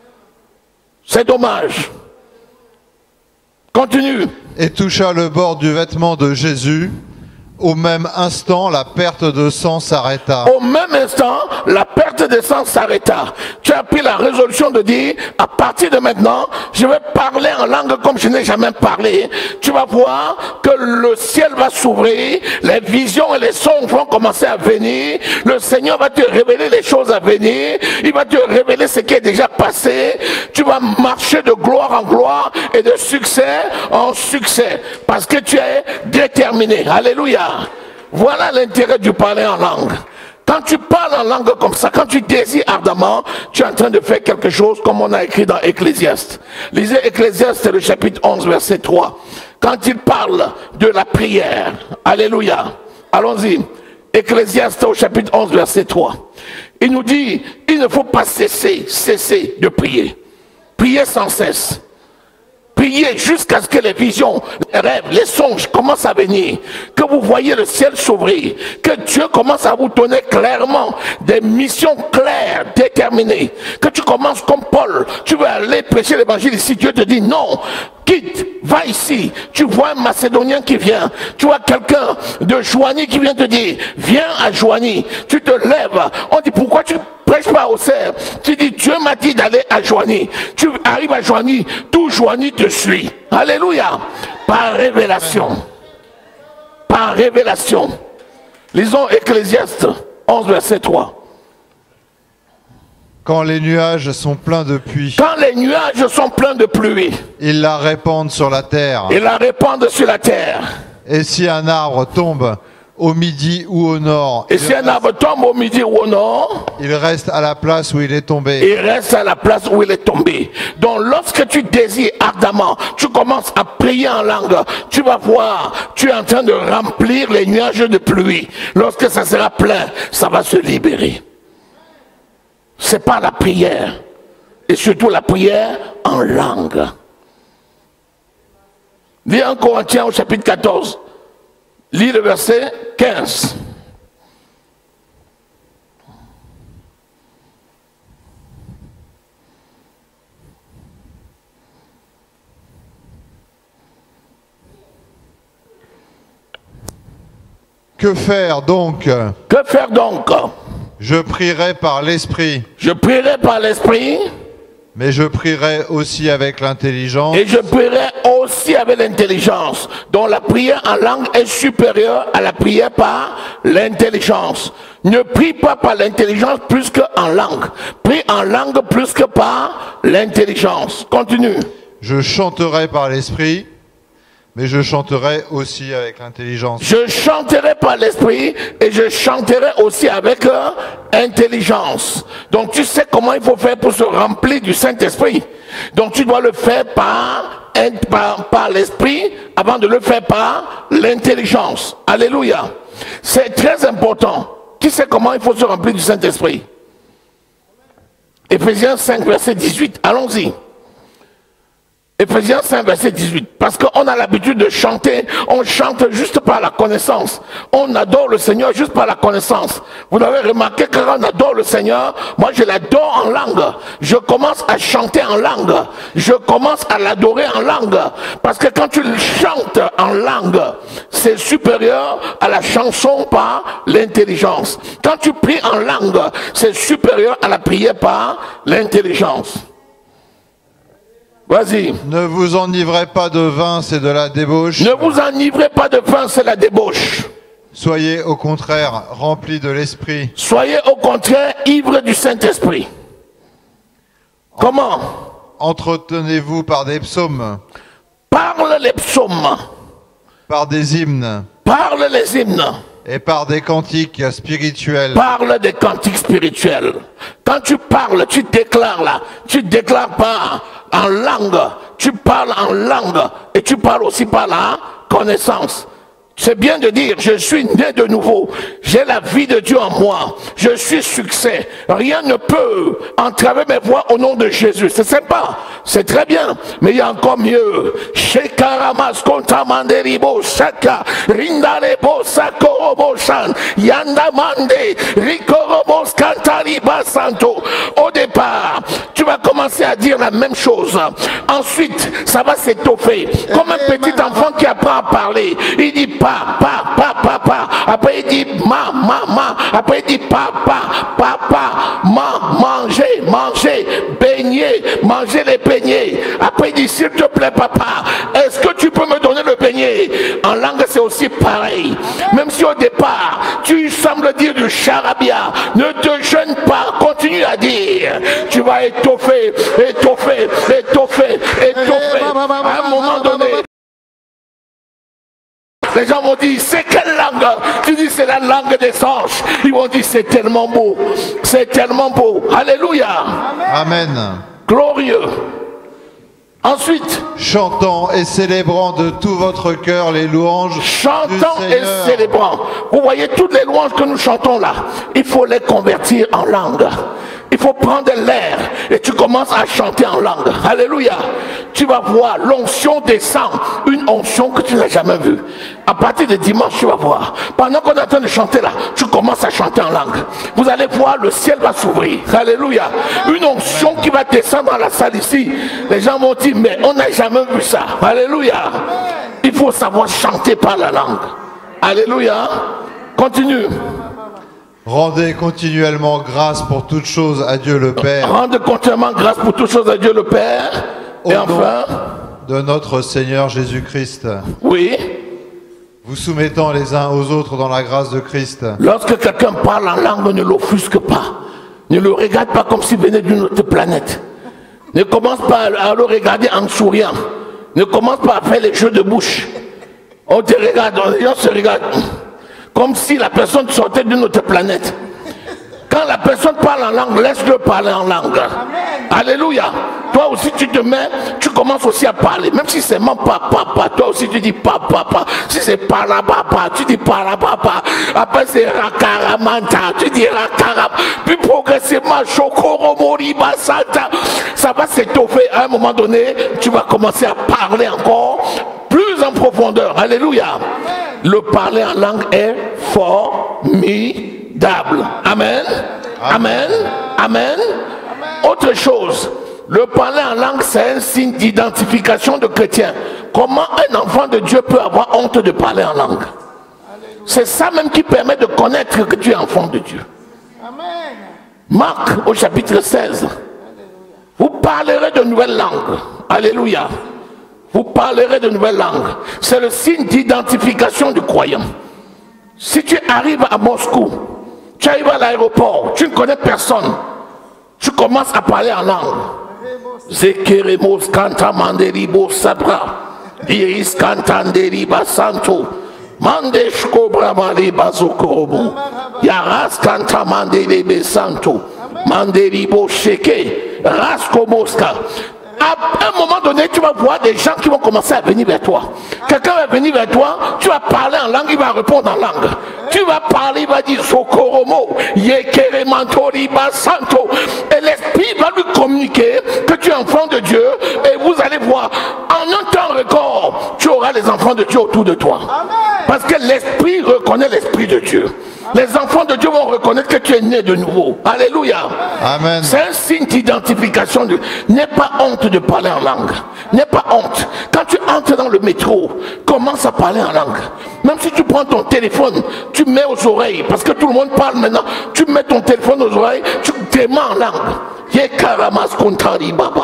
C'est dommage. Continue. Et toucha le bord du vêtement de Jésus, Au même instant, la perte de sang s'arrêta. Au même instant, la perte de sang s'arrêta. Tu as pris la résolution de dire, à partir de maintenant, je vais parler en langue comme je n'ai jamais parlé. Tu vas voir que le ciel va s'ouvrir, les visions et les songes vont commencer à venir. Le Seigneur va te révéler les choses à venir. Il va te révéler ce qui est déjà passé. Tu vas marcher de gloire en gloire et de succès en succès. Parce que tu es déterminé. Alléluia. Voilà l'intérêt du parler en langue. Quand tu parles en langue comme ça, quand tu désires ardemment, tu es en train de faire quelque chose comme on a écrit dans Ecclésiaste. Lisez Ecclésiaste, le chapitre 11, verset 3. Quand il parle de la prière, alléluia, allons-y, Ecclésiaste au chapitre 11, verset 3. Il nous dit, il ne faut pas cesser de prier. Priez sans cesse. Priez jusqu'à ce que les visions, les rêves, les songes commencent à venir, que vous voyez le ciel s'ouvrir, que Dieu commence à vous donner clairement des missions claires, déterminées, que tu commences comme Paul, tu veux aller prêcher l'évangile ici, Dieu te dit non, quitte, va ici, tu vois un Macédonien qui vient, tu vois quelqu'un de Joigny qui vient te dire, viens à Joigny, tu te lèves, on dit pourquoi tu prêche pas au cerf. Tu dis, Dieu m'a dit d'aller à Joigny. Tu arrives à Joigny, tout Joigny te suit. Alléluia. Par révélation. Par révélation. Lisons Ecclésiaste 11, verset 3. Quand les nuages sont pleins de pluie, Quand les nuages sont pleins de pluie, ils la répandent sur la terre. ils la répandent sur la terre. Et si un arbre tombe au midi ou au nord, Et si un arbre tombe au midi ou au nord, il reste à la place où il est tombé. il reste à la place où il est tombé. Donc lorsque tu désires ardemment, tu commences à prier en langue, tu vas voir, tu es en train de remplir les nuages de pluie. Lorsque ça sera plein, ça va se libérer. C'est pas la prière, et surtout la prière en langue. Lis en Corinthiens au chapitre 14. Lis le verset 15. Que faire donc? Que faire donc? Je prierai par l'esprit, Je prierai par l'esprit mais je prierai aussi avec l'intelligence. et je prierai aussi avec l'intelligence. Donc la prière en langue est supérieure à la prière par l'intelligence. Ne prie pas par l'intelligence plus qu'en langue. Prie en langue plus que par l'intelligence. Continue. Je chanterai par l'esprit, mais je chanterai aussi avec l'intelligence. Je chanterai par l'esprit et je chanterai aussi avec intelligence. Donc tu sais comment il faut faire pour se remplir du Saint-Esprit. Donc tu dois le faire par l'esprit avant de le faire par l'intelligence. Alléluia. C'est très important. Qui sait comment il faut se remplir du Saint-Esprit? Éphésiens 5, verset 18. Allons-y. Éphésiens 5, verset 18. Parce qu'on a l'habitude de chanter, on chante juste par la connaissance. On adore le Seigneur juste par la connaissance. Vous avez remarqué que quand on adore le Seigneur, moi je l'adore en langue. Je commence à chanter en langue. Je commence à l'adorer en langue. Parce que quand tu chantes en langue, c'est supérieur à la chanson par l'intelligence. Quand tu pries en langue, c'est supérieur à la prière par l'intelligence. Vas-y. Ne vous enivrez pas de vin, c'est de la débauche. Ne vous enivrez pas de vin, c'est la débauche. Soyez au contraire remplis de l'esprit. Soyez au contraire ivres du Saint-Esprit. Comment? Entretenez-vous par des psaumes, Parle les psaumes, par des hymnes parle les hymnes, et par des cantiques spirituels. parle des cantiques spirituels. Quand tu parles, tu déclares là, tu déclares pas en langue, tu parles en langue et tu parles aussi par la connaissance. C'est bien de dire, je suis né de nouveau, j'ai la vie de Dieu en moi, je suis succès, rien ne peut entraver mes voies au nom de Jésus. C'est sympa, c'est très bien, mais il y a encore mieux. Rindarebo Sakoroboshan, Yandamande, Rikorobos Kantariba Santo. Au départ, tu vas commencer à dire la même chose. Ensuite, ça va s'étoffer. Comme un petit enfant qui apprend à parler. Il dit pa, pa, pa, pa, pa. Après il dit ma, ma, ma. Après il dit papa, papa, manger, manger, baigner, manger les beignets. Après il dit s'il te plaît papa, est-ce que tu peux me donner le beignet? En langue c'est aussi pareil. Même si au départ tu sembles dire du charabia, ne te gêne pas, continue à dire. Tu vas étoffer, étoffer, étoffer, étoffer. À un moment donné, les gens vont dire, c'est quelle langue? Tu dis, c'est la langue des anges. Ils vont dire, c'est tellement beau. C'est tellement beau. Alléluia. Amen. Glorieux. Ensuite, chantant et célébrant de tout votre cœur les louanges chantant du et célébrant. Vous voyez toutes les louanges que nous chantons là, il faut les convertir en langue. Il faut prendre l'air et tu commences à chanter en langue. Alléluia. Tu vas voir, l'onction descend. Une onction que tu n'as jamais vue. À partir de dimanche, tu vas voir. Pendant qu'on est en train de chanter là, tu commences à chanter en langue. Vous allez voir, le ciel va s'ouvrir. Alléluia. Une onction qui va descendre dans la salle ici. Les gens vont dire, mais on n'a jamais vu ça. Alléluia. Il faut savoir chanter par la langue. Alléluia. Continue. Rendez continuellement grâce pour toutes choses à Dieu le Père. Rendez continuellement grâce pour toutes choses à Dieu le Père. Et enfin, de notre Seigneur Jésus-Christ. Oui. Vous soumettant les uns aux autres dans la grâce de Christ. Lorsque quelqu'un parle en langue, ne l'offusque pas. Ne le regarde pas comme s'il venait d'une autre planète. Ne commence pas à le regarder en souriant. Ne commence pas à faire les jeux de bouche. On te regarde, les gens se regardent comme si la personne sortait d'une autre planète. Quand la personne parle en langue, laisse-le parler en langue. Amen. Alléluia. Toi aussi tu te mets, tu commences aussi à parler. Même si c'est mon papa, toi aussi tu dis papa. Si c'est parabapa, tu dis parabapa. Après c'est rakaramanta, tu dis rakaram. Puis progressivement, chokoromoriba santa. Ça va s'étoffer. À un moment donné, tu vas commencer à parler encore plus en profondeur. Alléluia. Amen. Le parler en langue est formidable. Amen. Amen. Amen. Autre chose, le parler en langue, c'est un signe d'identification de chrétien. Comment un enfant de Dieu peut avoir honte de parler en langue? C'est ça même qui permet de connaître que tu es enfant de Dieu. Marc au chapitre 16. Vous parlerez de nouvelles langues. Alléluia. Vous parlerez de nouvelles langues. C'est le signe d'identification du croyant. Si tu arrives à Moscou, tu arrives à l'aéroport, tu ne connais personne, tu commences à parler en langue. Zekeremos kantamanderibo sabra, iris kantanderiba santo, mandeshko bramaliba zokorobo, yaras kantamanderibe santo, manderibo sheke, rasko moska. À un moment donné, tu vas voir des gens qui vont commencer à venir vers toi. Quelqu'un va venir vers toi, tu vas parler en langue, il va répondre en langue. Tu vas parler, il va dire Sokoromo, Yekeremantori Basanto. Et l'esprit va lui communiquer que tu es enfant de Dieu. Et vous allez voir, en un temps record, tu auras les enfants de Dieu autour de toi. Parce que l'esprit reconnaît l'esprit de Dieu. Les enfants de Dieu vont reconnaître que tu es né de nouveau. Alléluia. Amen. C'est un signe d'identification. N'aie pas honte de parler en langue. N'aie pas honte. Quand tu entres dans le métro, commence à parler en langue. Même si tu prends ton téléphone, tu mets aux oreilles, parce que tout le monde parle maintenant, tu mets ton téléphone aux oreilles, tu t'aimes en langue. Yekaramas kontari baba.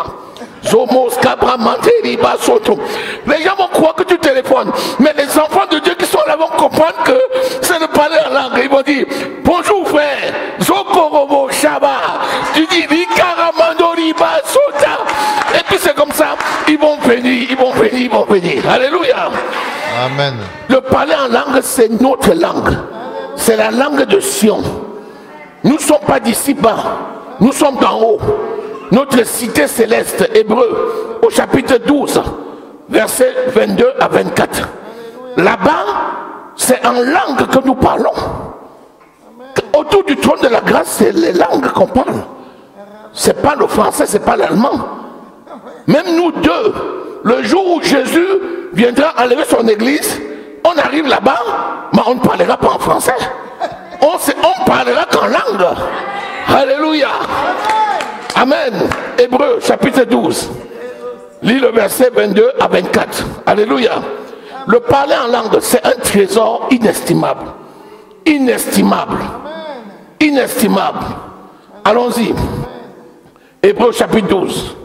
Les gens vont croire que tu téléphones, mais les enfants de Dieu qui sont là vont comprendre que c'est de parler en langue. Ils vont dire bonjour frère, Zokorobo Shaba. Tu dis Vikaramandoriba Sota. Et puis c'est comme ça, ils vont venir, ils vont venir, ils vont venir. Alléluia. Amen. Le parler en langue, c'est notre langue. C'est la langue de Sion. Nous ne sommes pas d'ici bas, nous sommes d'en haut. Notre cité céleste, Hébreu, au chapitre 12, versets 22 à 24. Là-bas, c'est en langue que nous parlons. Autour du trône de la grâce, c'est les langues qu'on parle. C'est pas le français, c'est pas l'allemand. Même nous deux, le jour où Jésus viendra enlever son église, on on arrive là-bas, mais on ne parlera pas en français. On parlera qu'en langue. Alléluia. Amen. Hébreux chapitre 12. Lis le verset 22 à 24. Alléluia. Le parler en langue, c'est un trésor inestimable. Inestimable. Inestimable. Allons-y. Hébreux chapitre 12.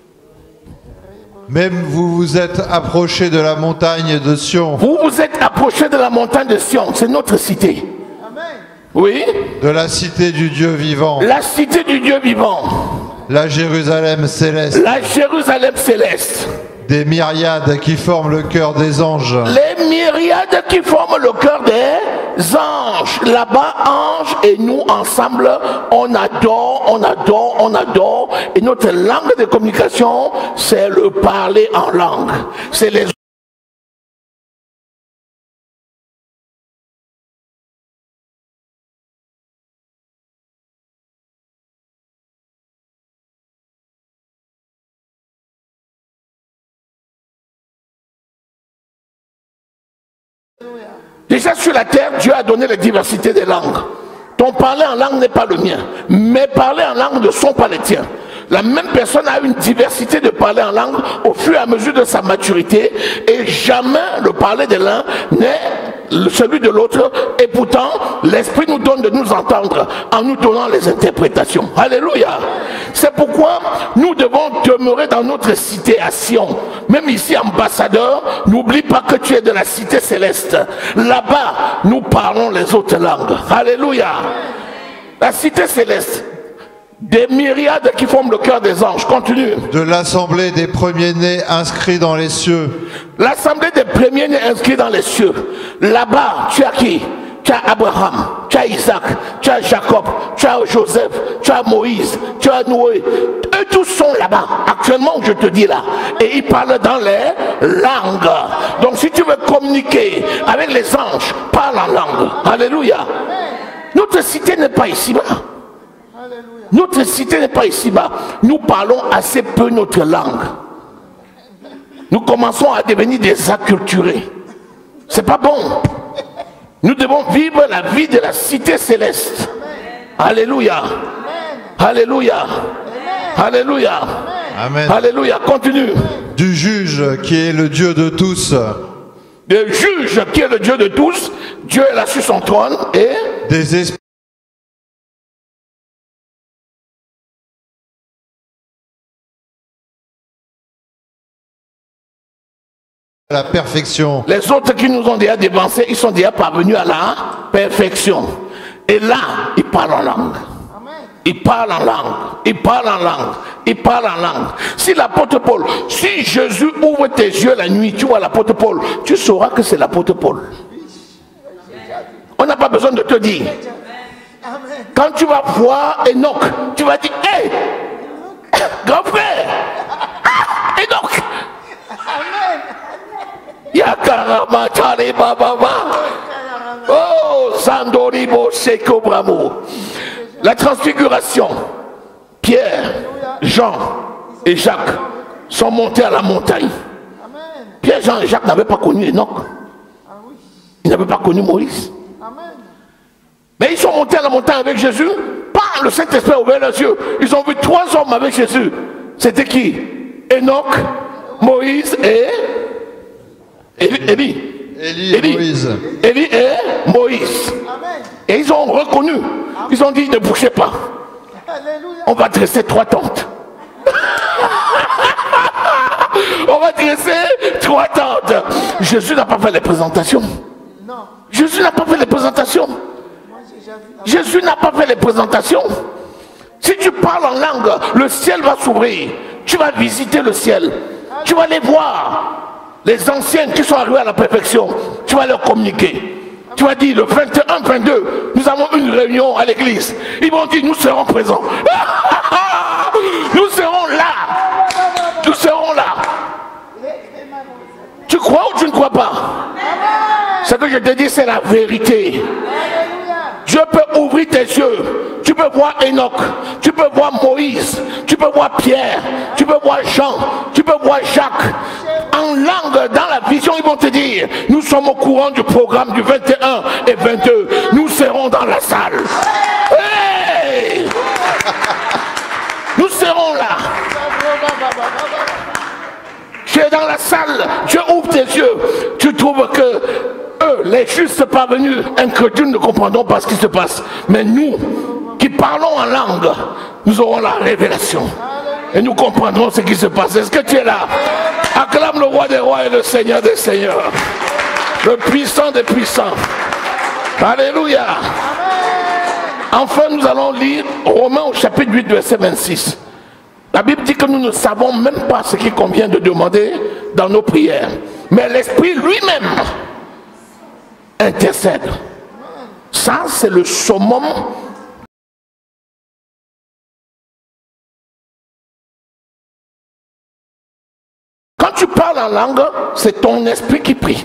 Même vous vous êtes approchés de la montagne de Sion. Vous vous êtes approchés de la montagne de Sion. C'est notre cité. Oui. De la cité du Dieu vivant. La cité du Dieu vivant. La Jérusalem céleste. La Jérusalem céleste. Des myriades qui forment le cœur des anges. Les myriades qui forment le cœur des anges. Là-bas, anges et nous ensemble, on adore, on adore, on adore. Et notre langue de communication, c'est le parler en langue. C'est les Déjà sur la terre, Dieu a donné la diversité des langues. Ton parler en langue n'est pas le mien. Mes parler en langue ne sont pas les tiens. La même personne a une diversité de parler en langue au fur et à mesure de sa maturité. Et jamais le parler de l'un n'est celui de l'autre. Et pourtant, l'Esprit nous donne de nous entendre en nous donnant les interprétations. Alléluia. C'est pourquoi nous devons demeurer dans notre cité à Sion. Même ici, ambassadeur, n'oublie pas que tu es de la cité céleste. Là-bas, nous parlons les autres langues. Alléluia. La cité céleste. Des myriades qui forment le cœur des anges. Continue. De l'assemblée des premiers-nés inscrits dans les cieux. L'assemblée des premiers-nés inscrits dans les cieux. Là-bas, tu as qui? Tu as Abraham, tu as Isaac, tu as Jacob, tu as Joseph, tu as Moïse, tu as Noé. Eux tous sont là-bas. Actuellement, je te dis là. Et ils parlent dans les langues. Donc si tu veux communiquer avec les anges, parle en langue. Alléluia. Notre cité n'est pas ici-bas. Notre cité n'est pas ici-bas. Nous parlons assez peu notre langue. Nous commençons à devenir des acculturés. C'est pas bon. Nous devons vivre la vie de la cité céleste. Alléluia. Alléluia. Alléluia. Amen. Alléluia. Continue. Du juge qui est le Dieu de tous. Le juge qui est le Dieu de tous. Dieu est là sur son trône et des esprits. La perfection. Les autres qui nous ont déjà dévancés, ils sont déjà parvenus à la perfection. Et là, ils parlent en langue. Ils parlent en langue. Ils parlent en langue. Ils parlent en langue. Si l'apôtre Paul, si Jésus ouvre tes yeux la nuit, tu vois l'apôtre Paul, tu sauras que c'est l'apôtre Paul. On n'a pas besoin de te dire. Quand tu vas voir Enoch, tu vas dire, hé, grand frère, Enoch. Yakaramatale bababa. Oh, Sandoribo Seko Bramo. La transfiguration. Pierre, Jean et Jacques sont montés à la montagne. Pierre, Jean et Jacques n'avaient pas connu Enoch. Ils n'avaient pas connu Moïse. Mais ils sont montés à la montagne avec Jésus. Par le Saint-Esprit a ouvert leurs yeux. Ils ont vu 3 hommes avec Jésus. C'était qui? Enoch, Moïse et Élie et Moïse. Et ils ont reconnu. Ils ont dit, ne bougez pas. On va dresser 3 tentes. On va dresser 3 tentes. Jésus n'a pas fait les présentations. Jésus n'a pas fait les présentations. Jésus n'a pas fait les présentations. Si tu parles en langue, le ciel va s'ouvrir. Tu vas visiter le ciel. Tu vas les voir. Les anciens qui sont arrivés à la perfection, tu vas leur communiquer. Tu vas dire, le 21, 22, nous avons une réunion à l'église. Ils vont dire, nous serons présents. Nous serons là. Nous serons là. Tu crois ou tu ne crois pas? Ce que je te dis, c'est la vérité. Dieu peut ouvrir tes yeux. Tu peux voir Enoch, tu peux voir Moïse, tu peux voir Pierre, tu peux voir Jean, tu peux voir Jacques. En en langue dans la vision, ils vont te dire, nous sommes au courant du programme du 21 et 22. Nous serons dans la salle. Hey! Nous serons là. Tu es dans la salle, Dieu ouvre tes yeux. Tu trouves que eux, les justes parvenus, incrédules, ne comprendront pas ce qui se passe. Mais nous, qui parlons en langue, nous aurons la révélation. Et nous comprendrons ce qui se passe. Est-ce que tu es là? Acclame le roi des rois et le seigneur des seigneurs. Le puissant des puissants. Alléluia. Enfin, nous allons lire Romains au chapitre 8, verset 26. La Bible dit que nous ne savons même pas ce qu'il convient de demander dans nos prières. Mais l'Esprit lui-même intercède. Ça, c'est le summum. Quand tu parles en langue, c'est ton esprit qui prie.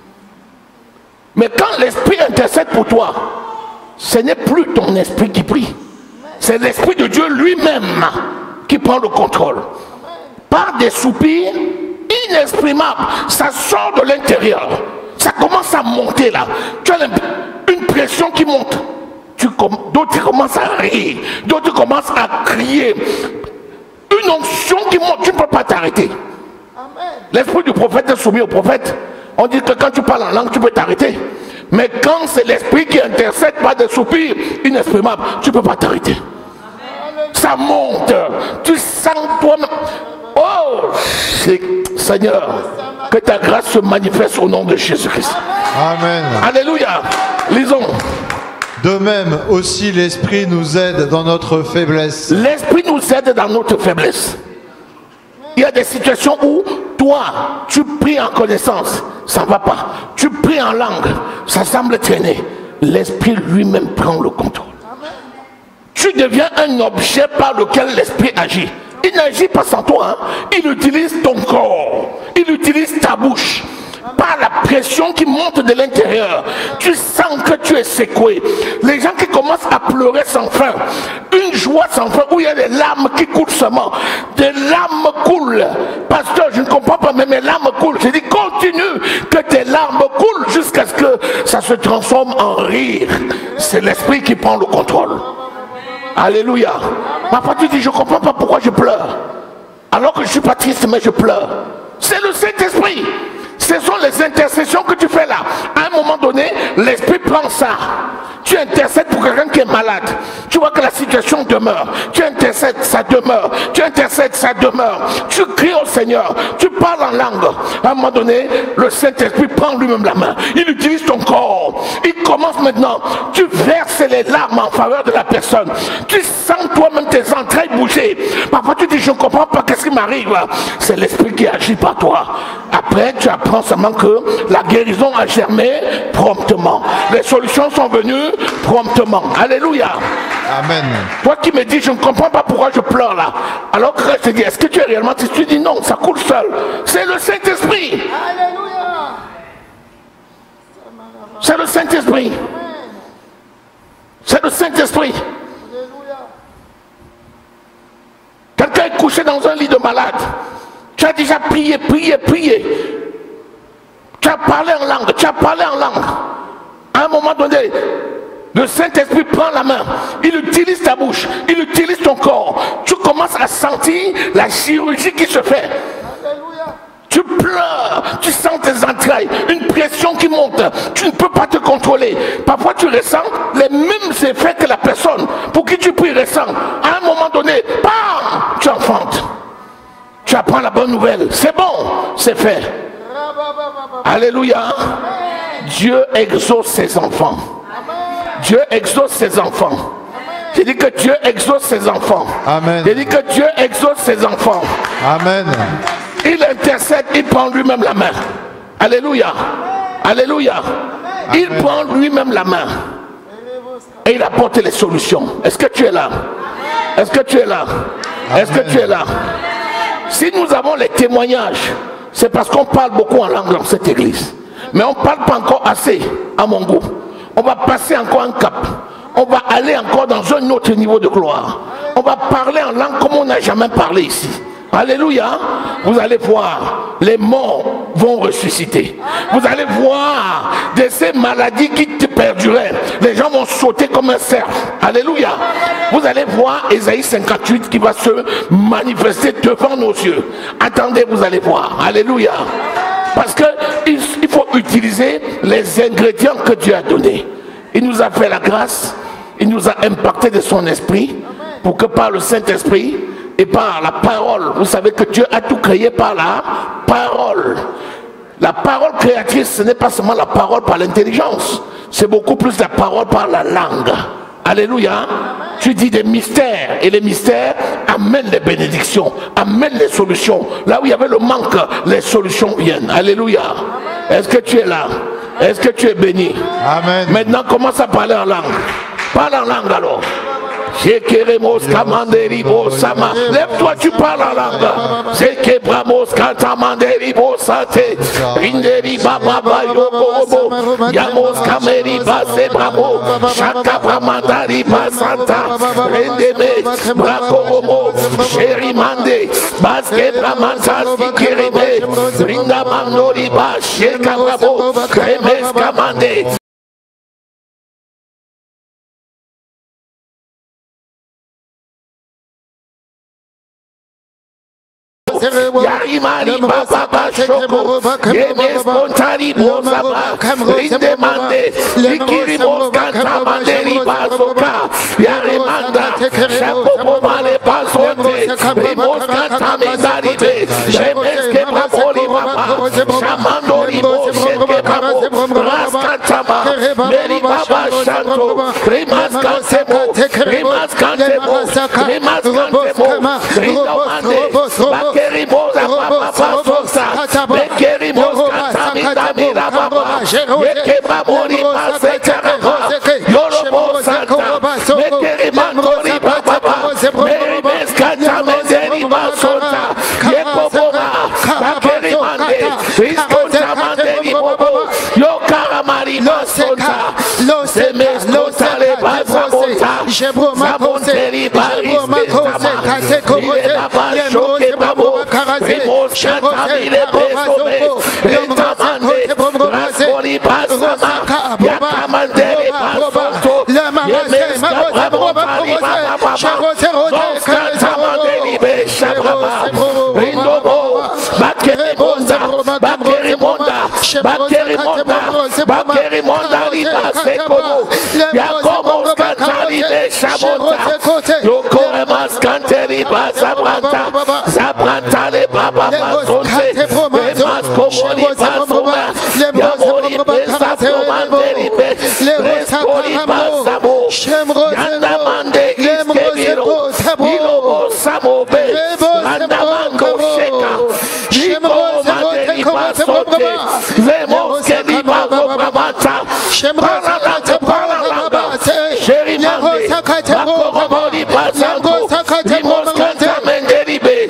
Mais quand l'Esprit intercède pour toi, ce n'est plus ton esprit qui prie. C'est l'Esprit de Dieu lui-même qui prend le contrôle. Par des soupirs inexprimables, ça sort de l'intérieur. Ça commence à monter là. Tu as une pression qui monte. D'autres commencent à rire. D'autres commencent à crier. Une onction qui monte. Tu ne peux pas t'arrêter. L'esprit du prophète est soumis au prophète. On dit que quand tu parles en langue, tu peux t'arrêter. Mais quand c'est l'esprit qui intercède par des soupirs inexprimables, tu ne peux pas t'arrêter. Ça monte. Tu sens toi-même. Oh, Seigneur, que ta grâce se manifeste au nom de Jésus-Christ. Amen. Alléluia. Lisons. De même aussi l'Esprit nous aide dans notre faiblesse. L'Esprit nous aide dans notre faiblesse. Il y a des situations où toi, tu pries en connaissance, ça ne va pas. Tu pries en langue, ça semble traîner. L'Esprit lui-même prend le contrôle. Tu deviens un objet par lequel l'Esprit agit. Il n'agit pas sans toi, hein. Il utilise ton corps, il utilise ta bouche. Par la pression qui monte de l'intérieur, tu sens que tu es secoué. Les gens qui commencent à pleurer sans fin, une joie sans fin, où il y a des larmes qui coulent seulement. Des larmes coulent. Pasteur, je ne comprends pas, mais mes larmes coulent. J'ai dit, continue, que tes larmes coulent jusqu'à ce que ça se transforme en rire. C'est l'Esprit qui prend le contrôle. Alléluia. Parfois tu dis, je ne comprends pas pourquoi je pleure. Alors que je ne suis pas triste, mais je pleure. C'est le Saint-Esprit. Ce sont les intercessions que tu fais là. À un moment donné, l'Esprit prend ça. Tu intercèdes pour quelqu'un qui est malade. Tu vois que la situation demeure. Tu intercèdes, ça demeure. Tu intercèdes, ça demeure. Tu cries au Seigneur. Tu parles en langue. À un moment donné, le Saint-Esprit prend lui-même la main. Il utilise ton corps. Il commence maintenant. Tu verses les larmes en faveur de la personne. Tu sens toi-même tes entrailles bouger. Parfois tu dis, je ne comprends pas qu'est-ce qui m'arrive. C'est l'Esprit qui agit par toi. Après, tu apprends seulement que la guérison a germé promptement. Les solutions sont venues promptement. Alléluia. Amen. Toi qui me dis, je ne comprends pas pourquoi je pleure là. Alors que je te dis, est-ce que tu es réellement triste? Tu dis non, ça coule seul. C'est le Saint-Esprit. Alléluia. C'est le Saint-Esprit. C'est le Saint-Esprit. Quelqu'un est couché dans un lit de malade. Tu as déjà prié, prié, prié. Tu as parlé en langue, tu as parlé en langue. À un moment donné, le Saint-Esprit prend la main. Il utilise ta bouche, il utilise ton corps. Tu commences à sentir la chirurgie qui se fait. Tu pleures, tu sens tes entrailles, une pression qui monte. Tu ne peux pas te contrôler. Parfois tu ressens les mêmes effets que la personne pour qui tu pries ressent. À un moment donné, bam, tu enfantes. Tu apprends la bonne nouvelle. C'est bon, c'est fait. Alléluia. Dieu exauce ses enfants. Dieu exauce ses enfants. J'ai dit que Dieu exauce ses enfants. Amen. J'ai dit que Dieu exauce ses enfants. Amen. Il intercède, il prend lui-même la main. Alléluia. Alléluia. Il prend lui-même la main. Et il apporte les solutions. Est-ce que tu es là? Est-ce que tu es là? Est-ce que tu es là? Si nous avons les témoignages, c'est parce qu'on parle beaucoup en langue dans cette église. Mais on ne parle pas encore assez à mon goût. On va passer encore un cap. On va aller encore dans un autre niveau de gloire. On va parler en langue comme on n'a jamais parlé ici. Alléluia. Vous allez voir. les morts vont ressusciter. Vous allez voir de ces maladies qui te perduraient. Les gens vont sauter comme un cerf. Alléluia. Vous allez voir Ésaïe 58 qui va se manifester devant nos yeux. Attendez, vous allez voir. Alléluia. Parce qu'il faut utiliser les ingrédients que Dieu a donnés. Il nous a fait la grâce. Il nous a impacté de son esprit pour que par le Saint-Esprit et par la parole, vous savez que Dieu a tout créé par la parole. La parole créatrice, ce n'est pas seulement la parole par l'intelligence, c'est beaucoup plus la parole par la langue. Alléluia. Tu dis des mystères et les mystères amènent les bénédictions, amènent les solutions. Là où il y avait le manque, les solutions viennent. Alléluia. Est-ce que tu es là? Est-ce que tu es béni? Amen. Maintenant, commence à parler en langue. Parle en langue alors. Lève-toi, tu parles en langue. Yarimari Baba Shoko, Yemes Montari Bozaba, Rindemande, Likirimo Kantamanderi Basoka, Yarimanda, Shakopo Male Basote, Rimos Kantamendari, Remes Kebaboli Baba, Shamandori Bosheke Babo, Raskantama, Meri Baba Shanto, Rimas Kantemo, Rimas Kantemo, Rimas Kantemo, Rindomande, Bekeribosa Papa Sosa, Bekeribosa Tamita Mirababa, Bekebabori Pasekaraba, Yorobo Santa, Bekerimandori Baba, Merimes Katamenderi Basota, Yekobora, Bakerimande, Riskontamanderi Bobo, Yokaramari Basota, Semes Lotale Basabota, Sabonteri Baris Shoke Babo, Rimos Chantamile Pesome, Retamande, Raspoli Basama, Yakamandere Basoto, Yemes Kabrabo Pari Baba, Zonskatamanderi Beshabraba, Rindobo, Bakerimonda, Bakerimonda, Bakerimonda, Bakerimonda Riba Sekono, Yakomos Kantari Beshabota, Yokoremas Kanteri Basabranta, Zabranta le Baba Basonte, Remas Komori Basoma, Yamori Besafomanderi Restori Basamo, Yandamande Iskeviro, Ilobo Samobe, Randamango Sheka, Shimo Manderi Basote, Vemos Kedi Bago Brabata, Paralata Paralaba, Sherimande, Bakoromori Basanto, Limos Kantamenderi Be,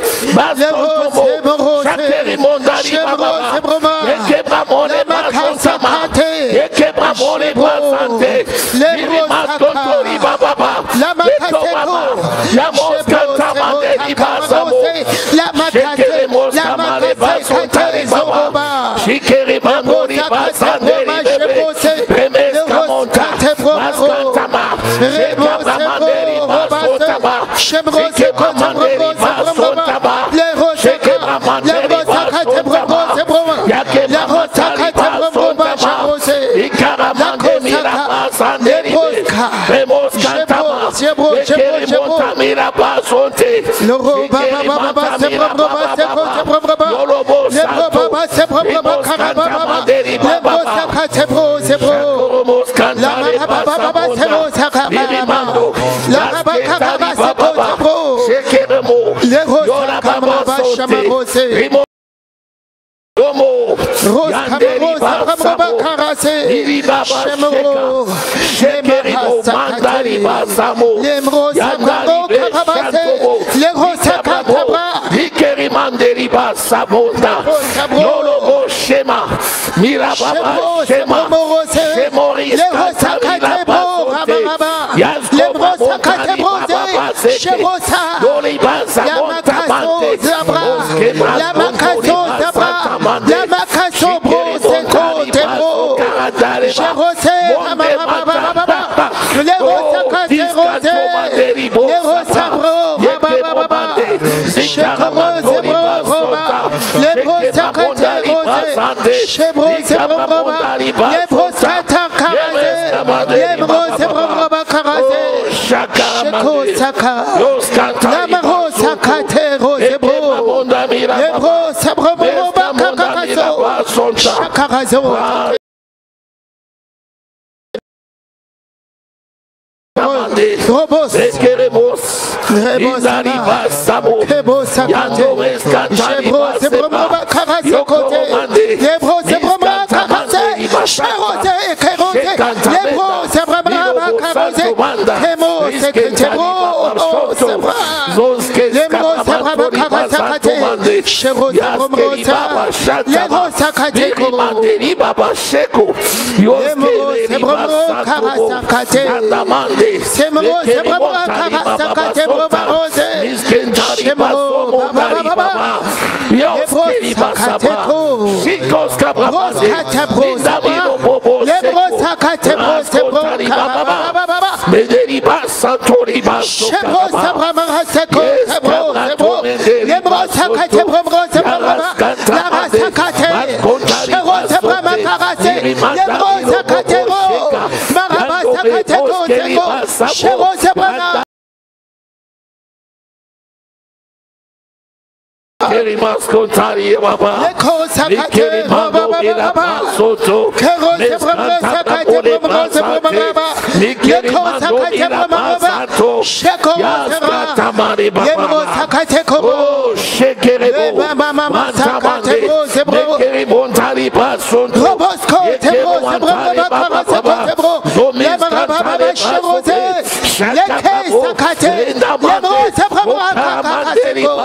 Basotomo, Shakeri Mondari Baba, Ekebamone Basantama, Ekebamone Basante, Lirimas Kontori Baba, Ekobama, Yamos Kantamanderi Basamo, Shekere Moskamale Basontari Baba, Shikeri Mangori Basanderi Bebe, Remes Kamonta, Baskantama, Shekabamanderi Basotaba, Shekabamanderi Basotaba, Shekabamanderi Basotaba, Yakebamanderi Basotaba, Ikaramanderi Basanderi Remos Kantama, Shekeri Montamira Basonte, Shekeri Montamira Baba, Yolobo Santo, Remos Kantamanderi Baba, Shakoromos Kantare Basabonda, Birimando, Lasketari Baba, Shekeremo, Yorababa Sote, Rimo Domo, Yanderi Basamo, Iri Baba Sheka, Shekerimo, Mandari Basamo, Yandari Beshantomo, Ikeri Manderi Basabonda, Yolobo Shema, Mirababa Shema, Shemoris Katamila Basote, Yazko Babondari Baba Seke, Dori Basabonda Mante, Oske Basabonda Basata, la macasso bro, c'est côté bro. J'ai rosé, les rosas caté rosé, les rosas bro, chez rosé bro, les rosas caté rosé, chez rosé bro, les rosas carasé, les rosés bro carasé, chez Kosaka, la marosa caté rosé bro, les rosas bro carasé, chakarazo. Robos, Keremos, Inariba Sabo, Yando Escatariba Seba, Yokote, Lebro Sebrama Karase, Cherose et Kerose, Lebro Sebrama Karase, Kemo Seketebo, Lebro Sebrama Karase, Cherose Romosa, Lebro Sakate Komanderi Baba Sheko, Lebro Sebrama Karase, Semro, Semro, Karasaka, Semro, Barose, Semro, Baba, Lebros, Kateko, Lebros, Katebro, Lebros, Katebro, Semro, Baba, Mederiba, Santoriba, Semro, Sabrama, Seko, Semro, Lebros, Katebro, Semro, Lara, Sakate, Semro, Sabrama, Karase, Lebros, Katebro, Maraba, Sakateko, Chero Sebrana. Kerimas kontari baba, Kerimando ila soto, Meskanta kapole pasate, Kerimando ila pasato, Yaskata mare baba, oh shekerebo, mantamande, Kerimontari pasonto, Kerimantari baba, Zomeskantare pasonte, Shakabo, Lendamande, Mokamanderi baba,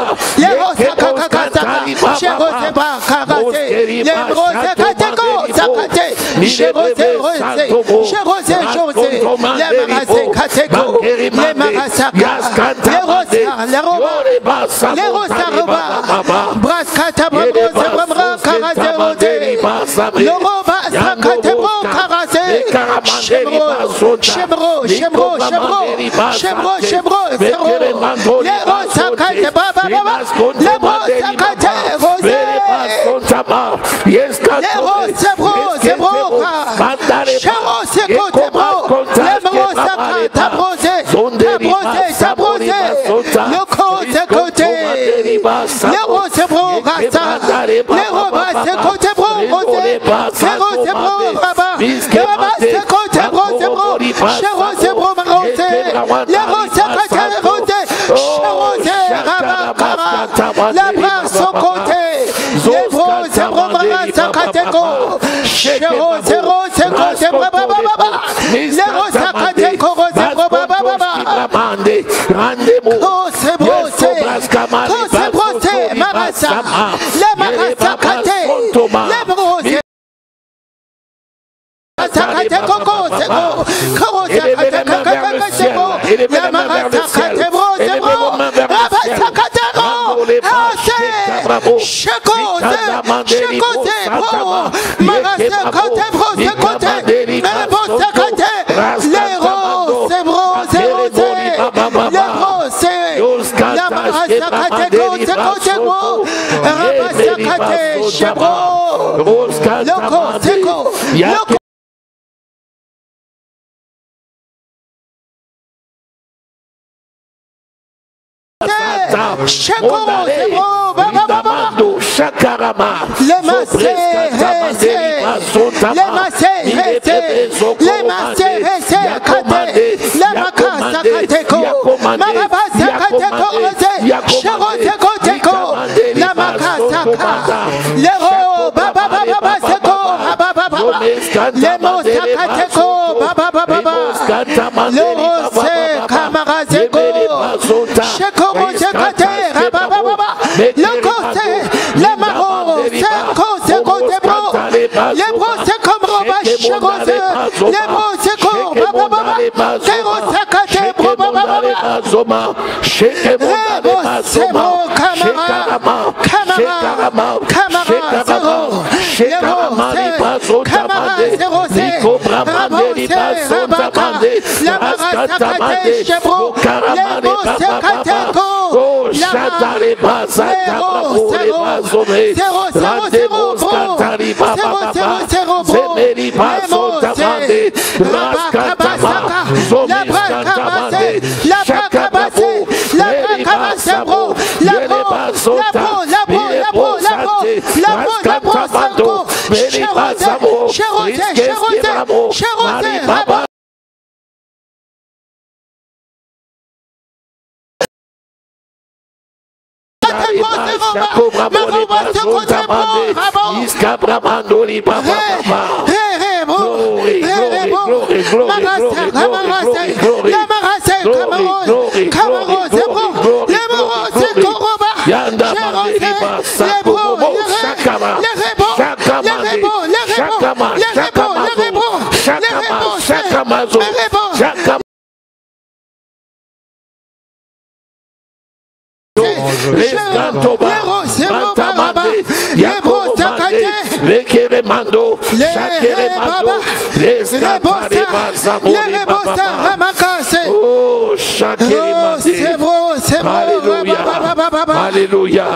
Alléluia.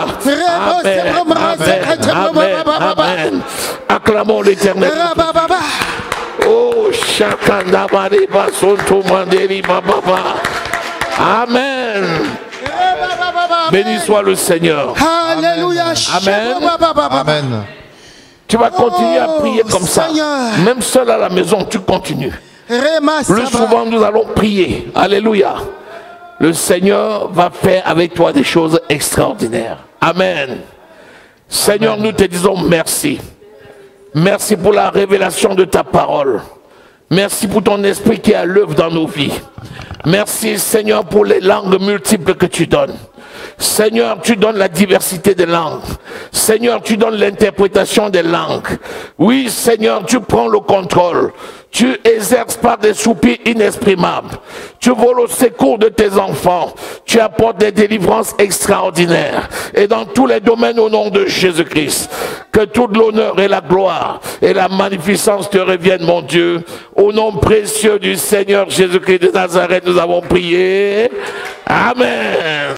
Amen. Acclamons l'Éternel. Oh, Amen. Béni soit le Seigneur. Alléluia. Amen. Amen. Tu vas continuer à prier comme ça. Même seul à la maison, tu continues. Plus souvent, nous allons prier. Alléluia. Le Seigneur va faire avec toi des choses extraordinaires. Amen. Seigneur, nous te disons merci. Merci pour la révélation de ta parole. Merci pour ton esprit qui est à l'œuvre dans nos vies. Merci, Seigneur, pour les langues multiples que tu donnes. Seigneur, tu donnes la diversité des langues. Seigneur, tu donnes l'interprétation des langues. Oui, Seigneur, tu prends le contrôle. Tu exerces par des soupirs inexprimables. Tu voles au secours de tes enfants. Tu apportes des délivrances extraordinaires. Et dans tous les domaines au nom de Jésus-Christ, que tout l'honneur et la gloire et la magnificence te reviennent, mon Dieu. Au nom précieux du Seigneur Jésus-Christ de Nazareth, nous avons prié. Amen.